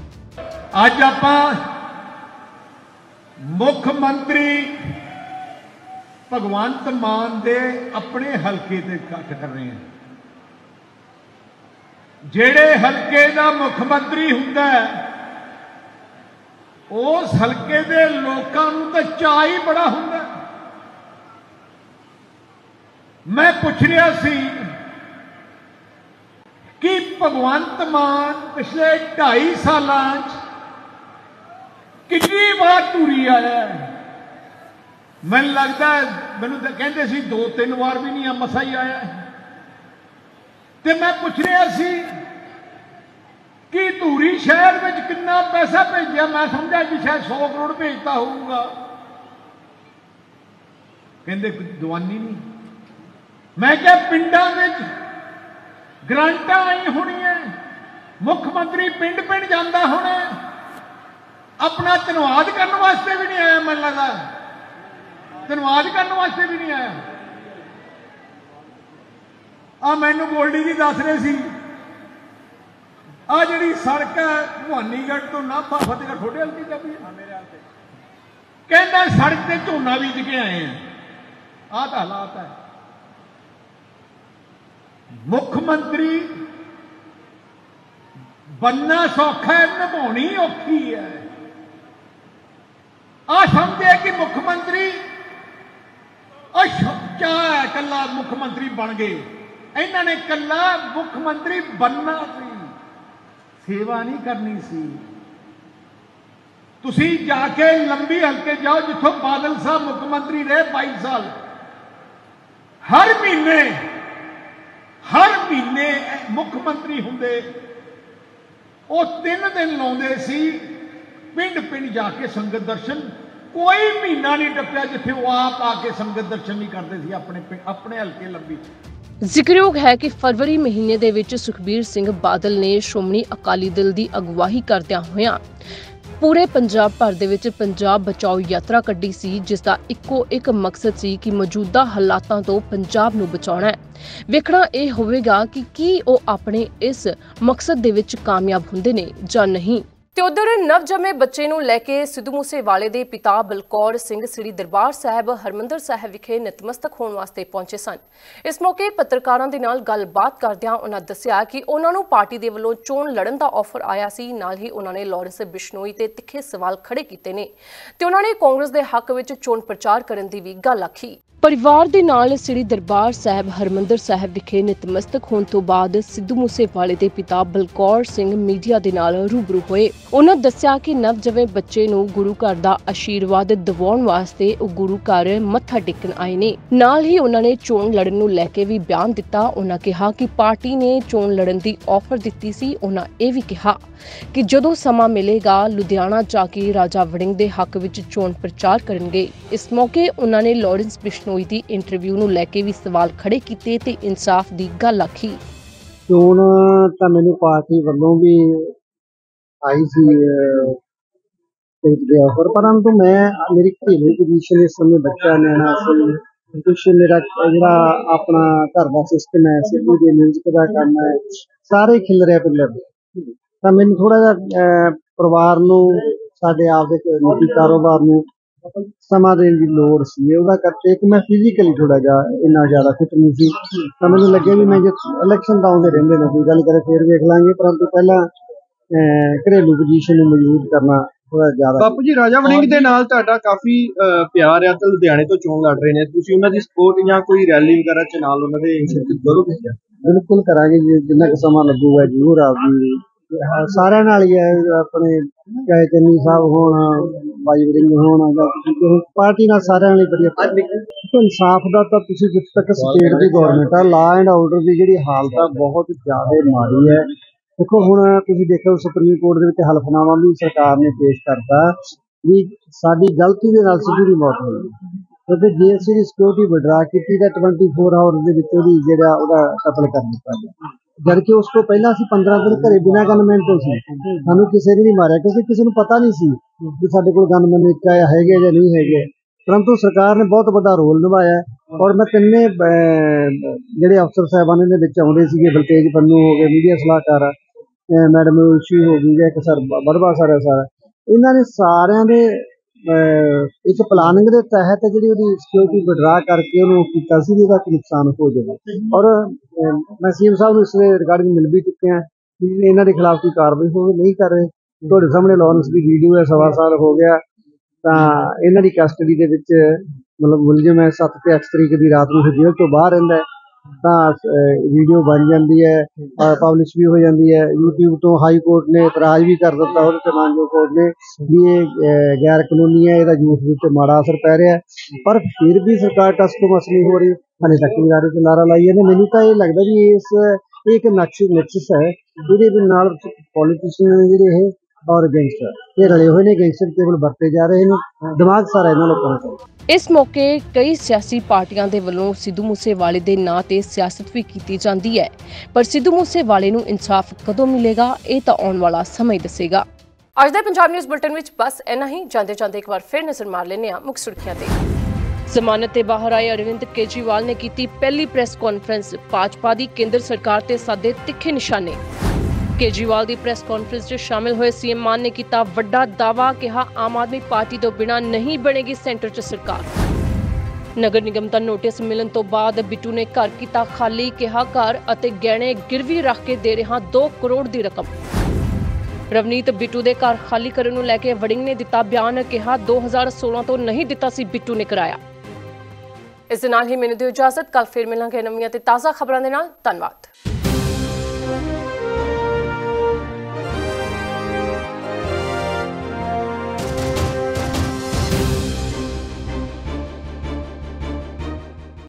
ਅੱਜ ਆਪਾਂ ਮੁੱਖ ਮੰਤਰੀ ਭਗਵੰਤ ਮਾਨ ਦੇ ਆਪਣੇ ਹਲਕੇ ਤੇ ਇਕੱਠ ਕਰ ਰਹੇ ਹਾਂ। ਜਿਹੜੇ ਹਲਕੇ ਦਾ ਮੁੱਖ ਮੰਤਰੀ ਹੁੰਦਾ ਹੈ ਉਸ ਹਲਕੇ ਦੇ ਲੋਕਾਂ ਨੂੰ ਤਾਂ ਚਾਅ ਹੀ ਬੜਾ ਹੁੰਦਾ। ਮੈਂ ਪੁੱਛ ਰਿਹਾ ਸੀ ਕਿ ਭਗਵੰਤ ਮਾਨ ਪਿਛਲੇ ਢਾਈ ਸਾਲਾਂ 'ਚ ਕਿੰਨੀ ਵਾਰ ਧੂਰੀ ਆਇਆ। ਮੈਨੂੰ ਲੱਗਦਾ ਮੈਨੂੰ ਤਾਂ ਕਹਿੰਦੇ ਸੀ ਦੋ ਤਿੰਨ ਵਾਰ ਵੀ ਨਹੀਂ ਆ, ਮਸਾ ਹੀ ਆਇਆ। ਤੇ ਮੈਂ ਪੁੱਛ ਰਿਹਾ ਸੀ ਕਿ ਧੂਰੀ ਸ਼ਹਿਰ ਵਿੱਚ ਕਿੰਨਾ ਪੈਸਾ ਭੇਜਿਆ। ਮੈਂ ਸਮਝਿਆ ਕਿ ਸ਼ਾਇਦ ਸੌ ਕਰੋੜ ਭੇਜਤਾ ਹੋਊਗਾ। ਕਹਿੰਦੇ ਦੀਵਾਨੀ ਨਹੀਂ। ਮੈਂ ਕਿਹਾ ਪਿੰਡਾਂ ਵਿੱਚ ਗ੍ਰਾਂਟਾਂ ਆਈ ਹੋਣੀਆਂ, ਮੁੱਖ ਮੰਤਰੀ ਪਿੰਡ ਪਿੰਡ ਜਾਂਦਾ ਹੋਣਾ, ਆਪਣਾ ਧੰਨਵਾਦ ਕਰਨ ਵਾਸਤੇ ਵੀ ਨਹੀਂ ਆਇਆ। ਮੈਨੂੰ ਲੱਗਦਾ ਧੰਨਵਾਦ ਕਰਨ ਵਾਸਤੇ ਵੀ ਨਹੀਂ ਆਇਆ। ਆ ਮੈਨੂੰ ਗੋਲਡੀ ਜੀ ਦੱਸ ਰਹੇ ਸੀ ਆ ਜਿਹੜੀ ਸੜਕ ਹੈ ਭਵਾਨੀਗੜ੍ਹ ਤੋਂ ਨਾਭਾ ਫਤਿਹਗੜ੍ਹ ਤੁਹਾਡੇ ਹਲਕੇ ਦਾ ਵੀ ਮੇਰੇ ਹਾਲ ਤੇ ਕਹਿੰਦਾ ਸੜਕ ਤੇ ਝੋਨਾ ਬੀਜ ਕੇ ਆਏ ਆ। ਆਹ ਤਾਂ ਹਾਲਾਤ ਹੈ। ਮੁੱਖ ਮੰਤਰੀ बनना सौखा है, निभानी औखी है। आ समझे कि मुख्यमंत्री क्या है, कला मुख्यमंत्री बन गए। इन्हों ने कला मुख्यमंत्री बनना सी, सेवा नहीं करनी सी। तुसी जाके लंबी हल्के जाओ जिथों बादल साहब मुख्यमंत्री रहे बाईस साल, हर महीने हर महीने मुख्यमंत्री होंदे वो तीन दिन लाउंदे सी पिंड पिंड जाके संगत दर्शन कोई महीना नहीं टप्पिया जिथे वो आप आके संगत दर्शन नहीं करते सी अपने अपने हल्के लंबी। ਜ਼ਿਕਰਯੋਗ ਹੈ ਕਿ ਫਰਵਰੀ ਮਹੀਨੇ ਦੇ ਵਿੱਚ ਸੁਖਬੀਰ ਸਿੰਘ ਬਾਦਲ ਨੇ ਸ਼੍ਰੋਮਣੀ ਅਕਾਲੀ ਦਲ ਦੀ ਅਗਵਾਈ ਕਰਦਿਆਂ ਹੋਇਆਂ ਪੂਰੇ ਪੰਜਾਬ ਭਰ ਦੇ ਵਿੱਚ ਪੰਜਾਬ ਬਚਾਓ ਯਾਤਰਾ ਕੱਢੀ ਸੀ, ਜਿਸ ਦਾ ਇੱਕੋ ਇੱਕ ਮਕਸਦ ਸੀ ਕਿ ਮੌਜੂਦਾ ਹਾਲਾਤਾਂ ਤੋਂ ਪੰਜਾਬ ਨੂੰ ਬਚਾਉਣਾ ਹੈ। ਵੇਖਣਾ ਇਹ ਹੋਵੇਗਾ ਕਿ ਕੀ ਉਹ ਆਪਣੇ ਇਸ ਮਕਸਦ ਦੇ ਵਿੱਚ ਕਾਮਯਾਬ ਹੁੰਦੇ ਨੇ ਜਾਂ ਨਹੀਂ। ਤੇ ਉਧਰ ਨਵਜੰਮੇ ਬੱਚੇ ਨੂੰ ਲੈ ਕੇ ਸਿੱਧੂ ਮੂਸੇਵਾਲੇ ਦੇ ਪਿਤਾ ਬਲਕੌਰ ਸਿੰਘ ਸ੍ਰੀ ਦਰਬਾਰ ਸਾਹਿਬ ਹਰਮੰਦਰ ਸਾਹਿਬ ਵਿਖੇ ਨਤਮਸਤਕ ਹੋਣ ਵਾਸਤੇ ਪਹੁੰਚੇ ਸਨ। ਇਸ ਮੌਕੇ ਪੱਤਰਕਾਰਾਂ ਦੇ ਨਾਲ ਗੱਲਬਾਤ ਕਰਦਿਆਂ ਉਹਨਾਂ ਦੱਸਿਆ ਕਿ ਉਹਨਾਂ ਨੂੰ ਪਾਰਟੀ ਦੇ ਵੱਲੋਂ ਚੋਣ ਲੜਨ ਦਾ ਆਫਰ ਆਇਆ ਸੀ। ਨਾਲ ਹੀ ਉਹਨਾਂ ਨੇ ਲਾਰੈਂਸ ਬਿਸ਼ਨੋਈ ਤੇ ਤਿੱਖੇ ਸਵਾਲ ਖੜੇ ਕੀਤੇ ਨੇ ਤੇ ਉਹਨਾਂ ਨੇ ਕਾਂਗਰਸ ਦੇ ਹੱਕ ਵਿੱਚ ਚੋਣ ਪ੍ਰਚਾਰ ਕਰਨ ਦੀ ਵੀ ਗੱਲ ਆਖੀ। ਪਰਿਵਾਰ ਦੇ ਨਾਲ ਸ੍ਰੀ ਦਰਬਾਰ ਸਾਹਿਬ ਹਰਮੰਦਰ ਸਾਹਿਬ ਵਿਖੇ ਨਤਮਸਤਕ ਹੋਣ ਤੋਂ ਬਾਅਦ ਸਿੱਧੂ ਮੂਸੇਵਾਲੇ ਦੇ ਪਿਤਾ ਬਲਕੌਰ ਸਿੰਘ ਮੀਡੀਆ ਦੇ ਨਾਲ ਰੂਬਰੂ ਹੋਏ। ਉਹਨਾਂ ਦੱਸਿਆ ਕਿ ਨਵਜੰਮੇ ਬੱਚੇ ਨੂੰ ਗੁਰੂ ਘਰ ਦਾ ਆਸ਼ੀਰਵਾਦ ਦਿਵਾਉਣ ਵਾਸਤੇ ਉਹ ਗੁਰੂ ਘਰ ਮੱਥਾ ਟੇਕਣ ਆਏ ਨੇ। ਨਾਲ ਹੀ ਉਹਨਾਂ ਨੇ ਚੋਣ ਲੜਨ ਨੂੰ ਲੈ ਕੇ ਵੀ ਬਿਆਨ ਦਿੱਤਾ। ਉਹਨਾਂ ਕਿਹਾ ਕਿ ਪਾਰਟੀ ਨੇ ਚੋਣ ਲੜਨ ਦੀ ਆਫਰ ਦਿੱਤੀ ਸੀ। ਉਹਨਾਂ ਇਹ ਵੀ ਕਿਹਾ ਕਿ ਜਦੋਂ ਸਮਾਂ ਮਿਲੇਗਾ ਲੁਧਿਆਣਾ ਜਾ ਕੇ ਰਾਜਾ ਵੜਿੰਗ ਦੇ ਹੱਕ ਵਿੱਚ ਚੋਣ ਪ੍ਰਚਾਰ ਕਰਨਗੇ। ਇਸ ਮੌਕੇ ਉਹਨਾਂ ਨੇ ਲਾਰੈਂਸ ਬਿਸ਼ਨੋਈ ਦੀ ਇੰਟਰਵਿਊ ਨੂੰ ਲੈ ਕੇ ਵੀ ਸਵਾਲ ਖੜੇ ਕੀਤੇ ਤੇ ਇਨਸਾਫ ਦੀ ਗੱਲ ਆਖੀ। ਚੋਣ ਤਾਂ ਮੈਨੂੰ ਪਾਰਟੀ ਵੱਲੋਂ ਵੀ आई सी ऑफर, परंतु मैं मेरी घरेलू पोजीशन इस समय बच्चा नैना सी कुछ मेरा जो अपना घर का सिस्टम है सिद्धू के म्यूजिक का काम है सारे खिल रहे पिलर तो मैंने थोड़ा जा परिवार नूं साडे आप दे निजी कारोबार नूं समा देने की लोड़ सी। ਉਹਦਾ ਕਰਕੇ एक मैं फिजिकली थोड़ा जा इन्ना ज़्यादा फिट नहीं सी तो मैंने लगे भी मैं जो इलेक्शन तो आउंदे रहिंदे ने कोई गल करे फिर वेख लांगे, परंतु पहला घरेलू पोजीशन ਨੂੰ ਮਜ਼ਬੂਤ ਕਰਨਾ ਥੋੜਾ ਜ਼ਿਆਦਾ। ਬਾਪੂ ਜੀ ਰਾਜਾ ਵੜਿੰਗ ਦੇ ਨਾਲ ਤੁਹਾਡਾ ਕਾਫੀ ਪਿਆਰ ਆ ਤੇ ਲੁਧਿਆਣੇ ਤੋਂ ਚੋਣ ਲੜ ਰਹੇ ਨੇ, ਤੁਸੀਂ ਉਹਨਾਂ ਦੀ ਸਪੋਰਟ ਜਾਂ ਕੋਈ ਰੈਲੀ ਵਗੈਰਾ ਚ ਨਾਲ ਉਹਨਾਂ ਦੇ ਸ਼ਿਰਕਤ ਕਰੋਗੇ? ਬਿਲਕੁਲ ਕਰਾਂਗੇ ਜੀ, ਜਿੰਨਾ ਕੁ ਸਮਾਂ ਲੱਗੂਗਾ ਜ਼ਰੂਰ ਆਊਗੀ। ਸਾਰਿਆਂ ਨਾਲ ਹੀ ਹੈ, ਆਪਣੇ ਚਾਹੇ ਚੰਨੀ ਸਾਹਿਬ ਹੋਣ ਬਾਈ ਵੜਿੰਗ ਹੋਣ ਪਾਰਟੀ ਨਾਲ ਸਾਰਿਆਂ ਲਈ ਵਧੀਆ। ਇਨਸਾਫ ਦਾ ਤਾਂ ਤੁਸੀਂ ਜਿੱਥੇ ਤੱਕ ਸਟੇਟ ਦੀ ਗੌਰਮੈਂਟ ਆ ਲਾ ਐਂਡ ਆਰਡਰ ਦੀ ਜਿਹੜੀ ਹਾਲਤ ਆ ਬਹੁਤ ਜ਼ਿਆਦਾ ਮਾੜੀ ਹੈ। देखो हुण तुसीं देखो सुप्रीम कोर्ट दे विच हलफनामा भी सरकार ने पेश करता भी साडी गलती दे नाल सिद्धू दी मौत होई, क्योंकि जे असीं सिक्योरिटी विड्रा कीती तां ट्वेंटी फोर आवर्स दे विच ओहदी जिहड़ा ओहदा कतल कर दित्ता गया, जबकि उस तो पहला असीं पंद्रह दिन घरे बिना गनमैन तो सी, सानूं किसी ने नहीं मारिया क्योंकि किसी नूं पता नहीं सी कि साडे कोल गनमैन इत्थे हैगे जां नहीं हैगे। परंतु सरकार ने बहुत बड़ा रोल निभाया और मैं तिन्ने जिहड़े अफसर साहिबान दे विच आउंदे सीगे, बलतेज पन्नू हो गए, मीडिया सलाहकार मैडम उशी हो गई या एक सर बड़वा सर है सारा, इन्होंने सारे दे एक प्लानिंग के तहत जी सिक्योरिटी विड्रा करके उन्होंने किया सी भी नुकसान हो जाए। और मैं सी एम साहब इस रिगार्डिंग मिल भी चुके हैं कि इन्हों के खिलाफ कोई कार्रवाई हो नहीं कर रहे। थोड़े सामने लॉरेंस की वीडियो है, सवा साल हो गया तो इन्हों की कस्टडी के मतलब मुलजिम है सत्त ते अठ तरीक की रात में जेल तो बाहर रहिंदा है तो वीडियो बन जाती है, पब्लिश भी हो जाती है। यूट्यूब तो हाई कोर्ट ने इतराज भी कर दिता और मानजो कोर्ट ने भी ये गैर कानूनी है, इसका यूथ के माड़ा असर पै रहा है, पर फिर भी सरकार टस तो मस नहीं हो रही। हाले तक नारे से नारा लाई है। मैनू तो ये लगता भी इस एक नक्श नक्सस है जिहदे नाल पॉलिटिशियन जिहड़े है और गैंगस्टर ये रले हुए ने, गैंगस्टर केवल बरते जा रहे हैं, दिमाग सारा इन्हां लोकां दा। इस मौके कई सियासी पार्टियां दे वल्लों सिद्धू मूसेवाले दे नां ते सियासत भी कीती जांदी है, पर सिद्धू मूसेवाले नूं इंसाफ कदों मिलेगा ये तां आउण वाला समय दसेगा। अज दे पंजाब न्यूज़ बुलेटिन विच बस इन्ना ही। जांदे जांदे एक बार फिर नज़र मार लैंदे हां मुख सुर्खियां ते। जमानत ते बाहर आए अरविंद केजरीवाल ने की पहली प्रेस कॉन्फ्रेंस, भाजपा दी केंद्र सरकार ते साधे तिखे निशाने। केजरीवाल की प्रेस कॉन्फ्रेंस में शामिल हुए सीएम मान ने किया वड्डा दावा, कहा आम आदमी पार्टी तो बिना नहीं बनेगी सेंटर च सरकार। नगर निगम का नोटिस मिलन तो बाद बिट्टू ने घर किया खाली, कहा घर अते गहने गिरवी रख के दे रहा दो करोड़ की रकम। रवनीत बिट्टू के घर खाली करने को लैके वड़िंग ने दिता बयान, कहा दो हज़ार सोलह तो नहीं दिता सी बिट्टू ने कराया। इस दे नाल ही मैनूं दिओ इजाजत, कल फिर मिलांगे नवीं ते ताज़ा खबरां दे नाल। धन्नवाद।